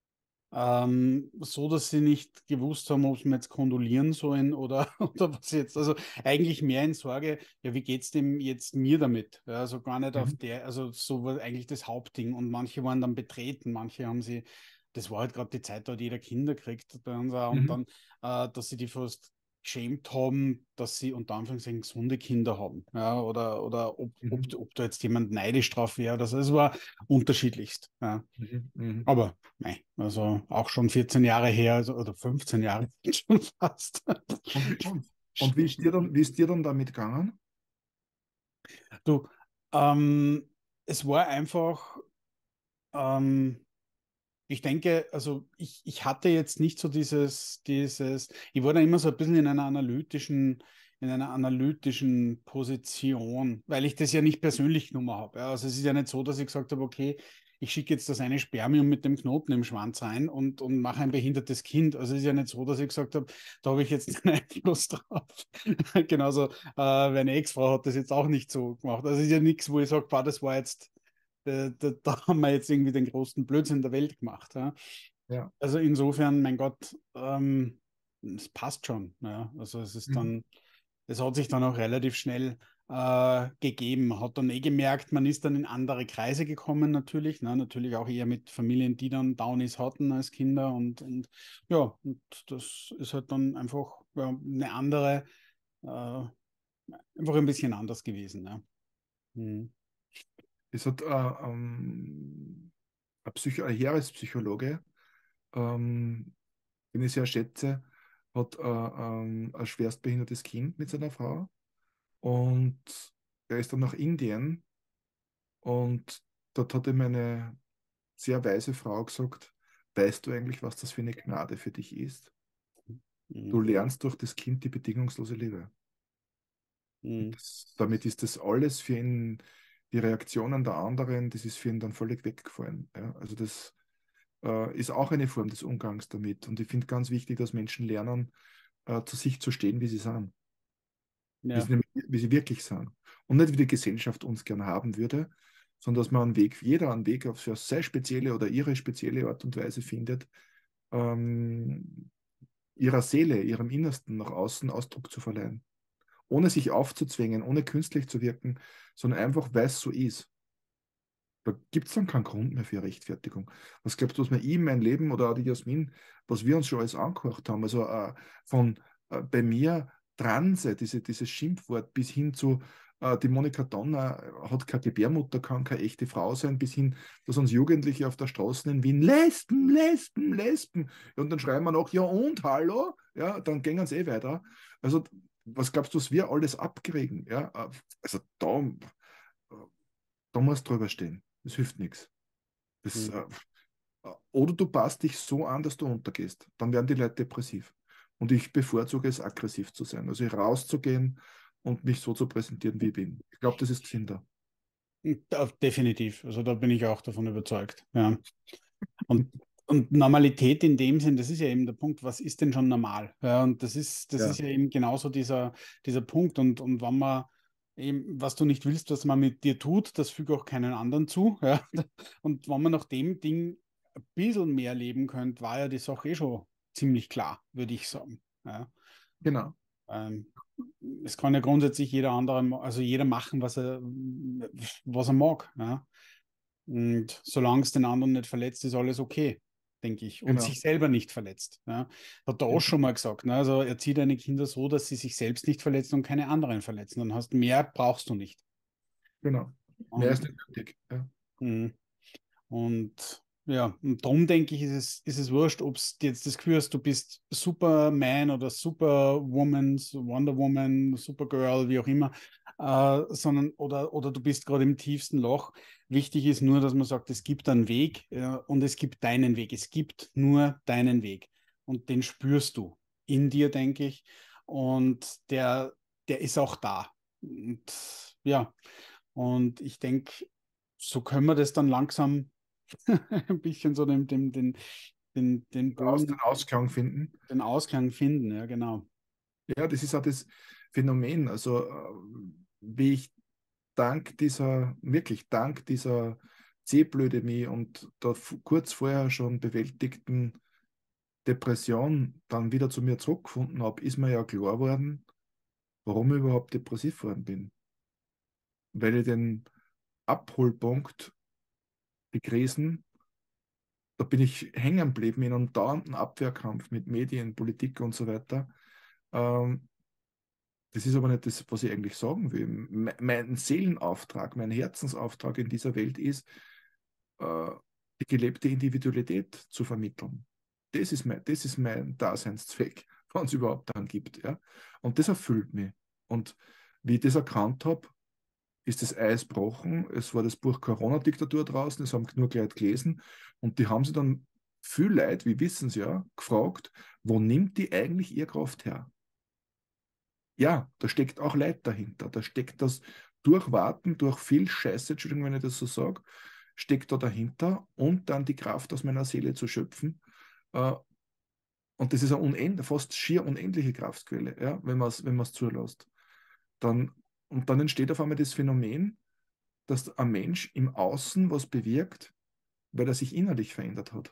Ähm, so, dass sie nicht gewusst haben, ob sie mir jetzt kondolieren sollen oder, oder was jetzt. Also eigentlich mehr in Sorge, ja, wie geht's dem jetzt mir damit? Ja, also gar nicht auf Mhm. der, also so war eigentlich das Hauptding. Und manche waren dann betreten, manche haben sie, das war halt gerade die Zeit, da hat jeder Kinder kriegt bei uns auch, und Mhm. dann, äh, dass sie die fast geschämt haben, dass sie unter Anführungszeichen gesunde Kinder haben. Ja, oder, oder ob, ob, Mhm. ob da jetzt jemand neidisch drauf wäre oder so. Es war unterschiedlichst. Ja. Mhm. Mhm. Aber nein, also auch schon vierzehn Jahre her, also, oder fünfzehn Jahre schon fast. Und wie, und, und wie ist dir dann, wie ist dir dann damit gegangen? Du, ähm, es war einfach, ähm, ich denke, also ich, ich hatte jetzt nicht so dieses, dieses, ich war da immer so ein bisschen in einer analytischen, in einer analytischen Position, weil ich das ja nicht persönlich genommen habe. Ja. Also es ist ja nicht so, dass ich gesagt habe, okay, ich schicke jetzt das eine Spermium mit dem Knoten im Schwanz rein und, und mache ein behindertes Kind. Also es ist ja nicht so, dass ich gesagt habe, da habe ich jetzt einen Einfluss drauf. Genauso, äh, meine Ex-Frau hat das jetzt auch nicht so gemacht. Also es ist ja nichts, wo ich sage, das war jetzt da, da, da haben wir jetzt irgendwie den größten Blödsinn der Welt gemacht. Ja. Ja. Also insofern, mein Gott, ähm, es passt schon. Ja. Also es ist Mhm. dann, es hat sich dann auch relativ schnell äh, gegeben. Man hat dann eh gemerkt, man ist dann in andere Kreise gekommen natürlich. Ne? Natürlich auch eher mit Familien, die dann Downies hatten als Kinder. Und, und ja, und das ist halt dann einfach ja, eine andere, äh, einfach ein bisschen anders gewesen. Ja. Mhm. Es hat äh, ähm, ein, Psycho ein Heerespsychologe, ähm, den ich sehr schätze, hat äh, ähm, ein schwerstbehindertes Kind mit seiner Frau und er ist dann nach Indien und dort hat ihm eine sehr weise Frau gesagt, weißt du eigentlich, was das für eine Gnade für dich ist? Du Mhm. lernst durch das Kind die bedingungslose Liebe. Und Mhm. das, damit ist das alles für ihn, die Reaktionen der anderen, das ist für ihn dann völlig weggefallen. Ja? Also das äh, ist auch eine Form des Umgangs damit. Und ich finde ganz wichtig, dass Menschen lernen, äh, zu sich zu stehen, wie sie sind. Wie Ja. sie, nämlich- wie sie wirklich sind. Und nicht, wie die Gesellschaft uns gern haben würde, sondern dass man einen Weg, jeder einen Weg auf seine spezielle oder ihre spezielle Art und Weise findet, ähm, ihrer Seele, ihrem Innersten nach außen Ausdruck zu verleihen. Ohne sich aufzuzwängen, ohne künstlich zu wirken, sondern einfach, weil es so ist. Da gibt es dann keinen Grund mehr für Rechtfertigung. Was glaubst du, was mir ich in meinem Leben oder auch die Jasmin, was wir uns schon alles angehört haben? Also äh, von äh, bei mir Transe, diese, dieses Schimpfwort, bis hin zu äh, die Monika Donner hat keine Gebärmutter, kann keine echte Frau sein, bis hin, dass uns Jugendliche auf der Straße in Wien Lesben, Lesben, Lesben. Ja, und dann schreiben wir noch, ja und, hallo? Ja, dann gehen sie eh weiter. Also, was glaubst du, was wir alles abkriegen? Ja, äh, also da, äh, da muss drüber stehen. Das hilft nichts. Das, Mhm. äh, oder du passt dich so an, dass du untergehst. Dann werden die Leute depressiv. Und ich bevorzuge es, aggressiv zu sein. Also rauszugehen und mich so zu präsentieren, wie ich bin. Ich glaube, das ist gesünder. Ja, definitiv. Also da bin ich auch davon überzeugt. Ja. Und, und Normalität in dem Sinn, das ist ja eben der Punkt, was ist denn schon normal? Ja, und das ist, das ist Ja, ja eben genauso dieser, dieser Punkt. Und, und wenn man eben, was du nicht willst, was man mit dir tut, das füge auch keinen anderen zu. Ja. Und wenn man nach dem Ding ein bisschen mehr leben könnte, war ja die Sache eh schon ziemlich klar, würde ich sagen. Ja. genau. Ähm, Es kann ja grundsätzlich jeder andere, also jeder machen, was er, was er mag. Ja. Und solange es den anderen nicht verletzt, ist alles okay, denke ich. Und Genau. sich selber nicht verletzt. Ja. Hat der Osch Genau. schon mal gesagt. Ne? Also erziehe deine Kinder so, dass sie sich selbst nicht verletzen und keine anderen verletzen. Dann hast mehr brauchst du nicht. Genau. Mehr ist Und, nicht nötig. Ja. mh. Und ja, und darum denke ich, ist es, ist es wurscht, ob du jetzt das Gefühl hast, du bist Superman oder Superwoman, Wonder Woman, Supergirl, wie auch immer, äh, sondern oder, oder du bist gerade im tiefsten Loch. Wichtig ist nur, dass man sagt, es gibt einen Weg äh, und es gibt deinen Weg. Es gibt nur deinen Weg. Und den spürst du in dir, denke ich. Und der, der ist auch da. Und ja, und ich denke, so können wir das dann langsam ein bisschen so den, den, den, den, den Aus den Boden, Ausklang finden. den Ausklang finden, ja, genau. Ja, das ist auch das Phänomen. Also, äh, wie ich dank dieser, wirklich dank dieser C-Blödemie und der f- kurz vorher schon bewältigten Depression dann wieder zu mir zurückgefunden habe, ist mir ja klar geworden, warum ich überhaupt depressiv geworden bin. Weil ich den Abholpunkt, die Krisen, da bin ich hängen geblieben in einem dauernden Abwehrkampf mit Medien, Politik und so weiter. Ähm, das ist aber nicht das, was ich eigentlich sagen will. Me- Mein Seelenauftrag, mein Herzensauftrag in dieser Welt ist, äh, die gelebte Individualität zu vermitteln. Das ist mein, das ist mein Daseinszweck, wenn es überhaupt einen gibt. Ja? Und das erfüllt mich. Und wie ich das erkannt habe, ist das Eis gebrochen. Es war das Buch Corona-Diktatur draußen, das haben nur Leute gelesen. Und die haben sich dann, viel Leute, wir wissen es ja, gefragt, wo nimmt die eigentlich ihre Kraft her? Ja, da steckt auch Leid dahinter. Da steckt das Durchwarten, durch viel Scheiße, Entschuldigung, wenn ich das so sage, steckt da dahinter und dann die Kraft aus meiner Seele zu schöpfen. Äh, und das ist eine unend, fast schier unendliche Kraftquelle, ja, wenn man es wenn man's zulässt. Dann, und dann entsteht auf einmal das Phänomen, dass ein Mensch im Außen was bewirkt, weil er sich innerlich verändert hat.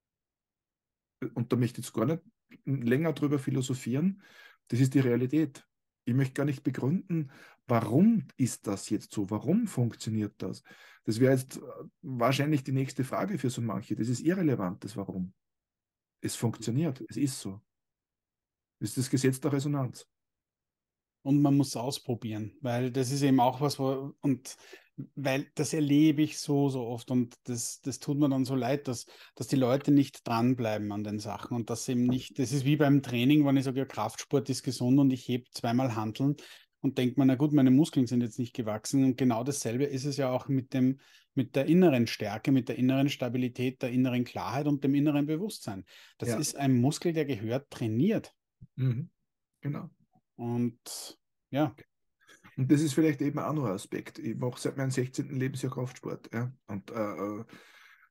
Und da möchte ich jetzt gar nicht länger drüber philosophieren. Das ist die Realität. Ich möchte gar nicht begründen, warum ist das jetzt so? Warum funktioniert das? Das wäre jetzt äh, wahrscheinlich die nächste Frage für so manche. Das ist irrelevant, das Warum. Es funktioniert, es ist so. Das ist das Gesetz der Resonanz. Und man muss es ausprobieren, weil das ist eben auch was, wo, und weil das erlebe ich so, so oft und das, das tut mir dann so leid, dass, dass die Leute nicht dranbleiben an den Sachen und das eben nicht, das ist wie beim Training, wenn ich sage, ja, Kraftsport ist gesund und ich hebe zweimal Hanteln und denke mir, na gut, meine Muskeln sind jetzt nicht gewachsen und genau dasselbe ist es ja auch mit dem, mit der inneren Stärke, mit der inneren Stabilität, der inneren Klarheit und dem inneren Bewusstsein. Das Ja, ist ein Muskel, der gehört trainiert mhm. Genau. und ja. Und das ist vielleicht eben auch noch ein Aspekt. Ich mache seit meinem sechzehnten Lebensjahr Kraftsport. Ja? Und äh,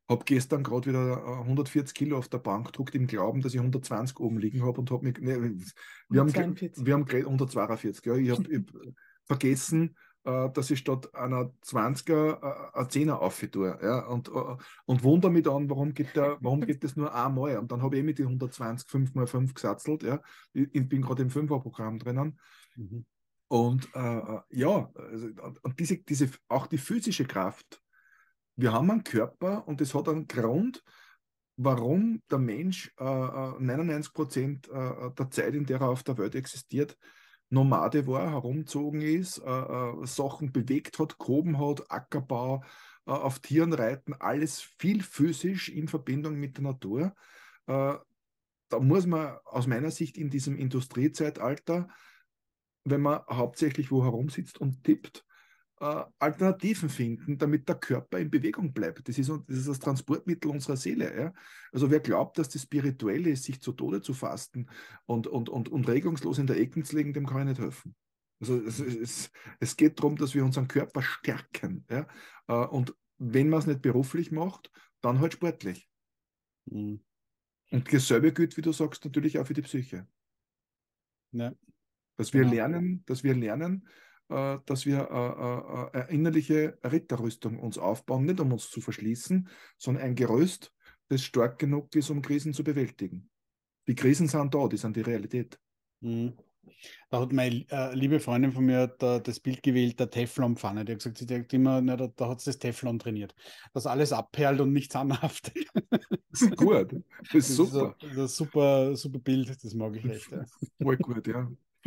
Habe gestern gerade wieder äh, hundertvierzig Kilo auf der Bank gedruckt, im Glauben, dass ich hundertzwanzig oben liegen habe und habe mich. Ne, wir haben, hundertzweiundvierzig. wir haben geredet, hundertzweiundvierzig. Ja, ich habe hab vergessen, äh, dass ich statt einer zwanziger äh, eine zehner aufgetue. Ja, und, äh, und wundere mich dann, warum geht, der, warum geht das nur einmal? Und dann habe ich eh mit den hundertzwanzig fünf mal fünf gesatzelt. Ja. Ich, ich bin gerade im Fünfer-Programm drinnen. Mhm. Und äh, ja, also, und diese, diese, auch die physische Kraft. Wir haben einen Körper und es hat einen Grund, warum der Mensch äh, neunundneunzig Prozent äh, der Zeit, in der er auf der Welt existiert, Nomade war, herumgezogen ist, äh, äh, Sachen bewegt hat, gehoben hat, Ackerbau, äh, auf Tieren reiten, alles viel physisch in Verbindung mit der Natur. Äh, da muss man aus meiner Sicht in diesem Industriezeitalter, wenn man hauptsächlich wo herumsitzt und tippt, äh, Alternativen finden, damit der Körper in Bewegung bleibt. Das ist, das ist das Transportmittel unserer Seele. Ja? Also wer glaubt, dass das Spirituelle ist, sich zu Tode zu fasten und, und, und, und regungslos in der Ecke zu liegen, dem kann ich nicht helfen. Also es, es, es geht darum, dass wir unseren Körper stärken. Ja? Äh, und wenn man es nicht beruflich macht, dann halt sportlich. Mhm. Und dasselbe gilt, wie du sagst, natürlich auch für die Psyche. Ja, Dass wir genau. lernen, dass wir lernen, äh, dass wir äh, äh, eine innerliche Ritterrüstung uns aufbauen, nicht um uns zu verschließen, sondern ein Gerüst, das stark genug ist, um Krisen zu bewältigen. Die Krisen sind da, die sind die Realität. Mhm. Da hat meine äh, liebe Freundin von mir da, das Bild gewählt, der Teflonpfanne. Die hat gesagt, sie denkt immer, na, da, da hat sie das Teflon trainiert. Dass alles abperlt und nichts anhaftet. Das ist gut, das Das ist ist ein, super. das ist ein super, super Bild, das mag ich echt. Ja. Voll gut, ja.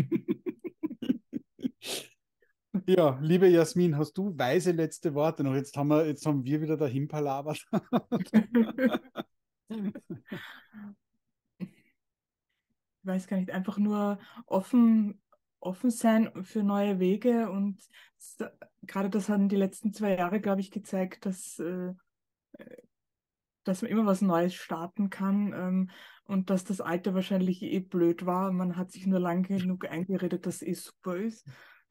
Ja, liebe Jasmin, hast du weise letzte Worte noch? Jetzt haben wir, jetzt haben wir wieder dahin palabert. Ich weiß gar nicht, einfach nur offen, offen sein für neue Wege und s- gerade das haben die letzten zwei Jahre, glaube ich, gezeigt, dass, äh, dass man immer was Neues starten kann, ähm, und dass das Alte wahrscheinlich eh blöd war. Man hat sich nur lang genug eingeredet, dass es eh super ist.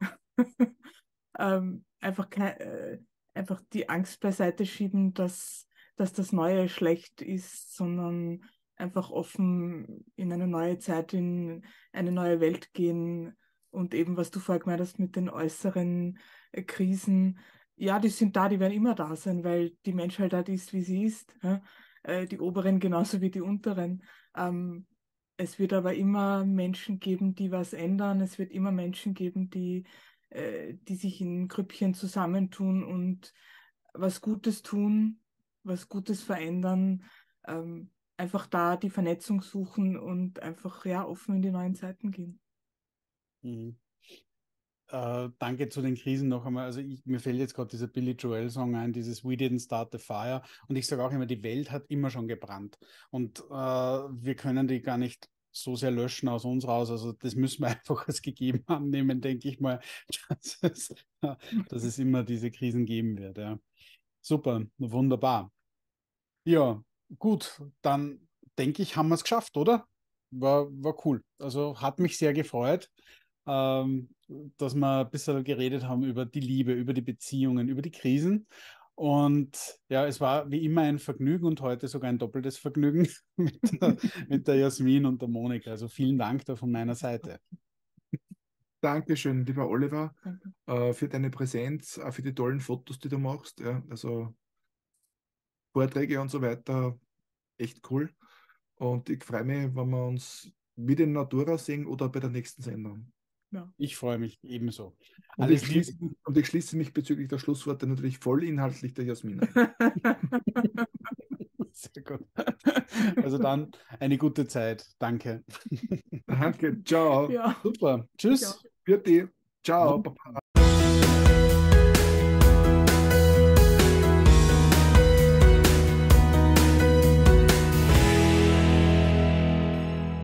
ähm, einfach, kei- äh, einfach die Angst beiseite schieben, dass, dass das Neue schlecht ist, sondern einfach offen in eine neue Zeit, in eine neue Welt gehen und eben, was du vorher gemeint hast mit den äußeren äh, Krisen, ja, die sind da, die werden immer da sein, weil die Menschheit halt ist, wie sie ist. Ja? Äh, die Oberen genauso wie die Unteren. Ähm, es wird aber immer Menschen geben, die was ändern. Es wird immer Menschen geben, die äh, die sich in Grüppchen zusammentun und was Gutes tun, was Gutes verändern, ähm, einfach da die Vernetzung suchen und einfach ja offen in die neuen Zeiten gehen. Mhm. Äh, danke zu den Krisen noch einmal. Also ich, mir fällt jetzt gerade dieser Billy Joel Song ein, dieses We Didn't Start the Fire. Und ich sage auch immer, die Welt hat immer schon gebrannt. Und äh, wir können die gar nicht so sehr löschen aus uns raus. Also das müssen wir einfach als gegeben annehmen, denke ich mal, dass es, dass es immer diese Krisen geben wird. Ja. Super, wunderbar. Ja, gut, dann denke ich, haben wir es geschafft, oder? War, war cool. Also hat mich sehr gefreut, ähm, dass wir ein bisschen geredet haben über die Liebe, über die Beziehungen, über die Krisen. Und ja, es war wie immer ein Vergnügen und heute sogar ein doppeltes Vergnügen mit der, mit der Jasmin und der Monika. Also vielen Dank da von meiner Seite. Dankeschön, lieber Oliver, Danke. äh, für deine Präsenz, auch für die tollen Fotos, die du machst. Ja, also Vorträge und so weiter, echt cool. Und ich freue mich, wenn wir uns wieder in Natura sehen oder bei der nächsten Sendung. Ja. Ich freue mich ebenso. Und ich Alles Liebe. schließe, und ich schließe mich bezüglich der Schlussworte natürlich voll inhaltlich der Jasmin ein. Sehr gut. Also dann eine gute Zeit. Danke. Danke, ciao. Ja, Super. ich auch. Tschüss. Für dich. Ciao, Papa.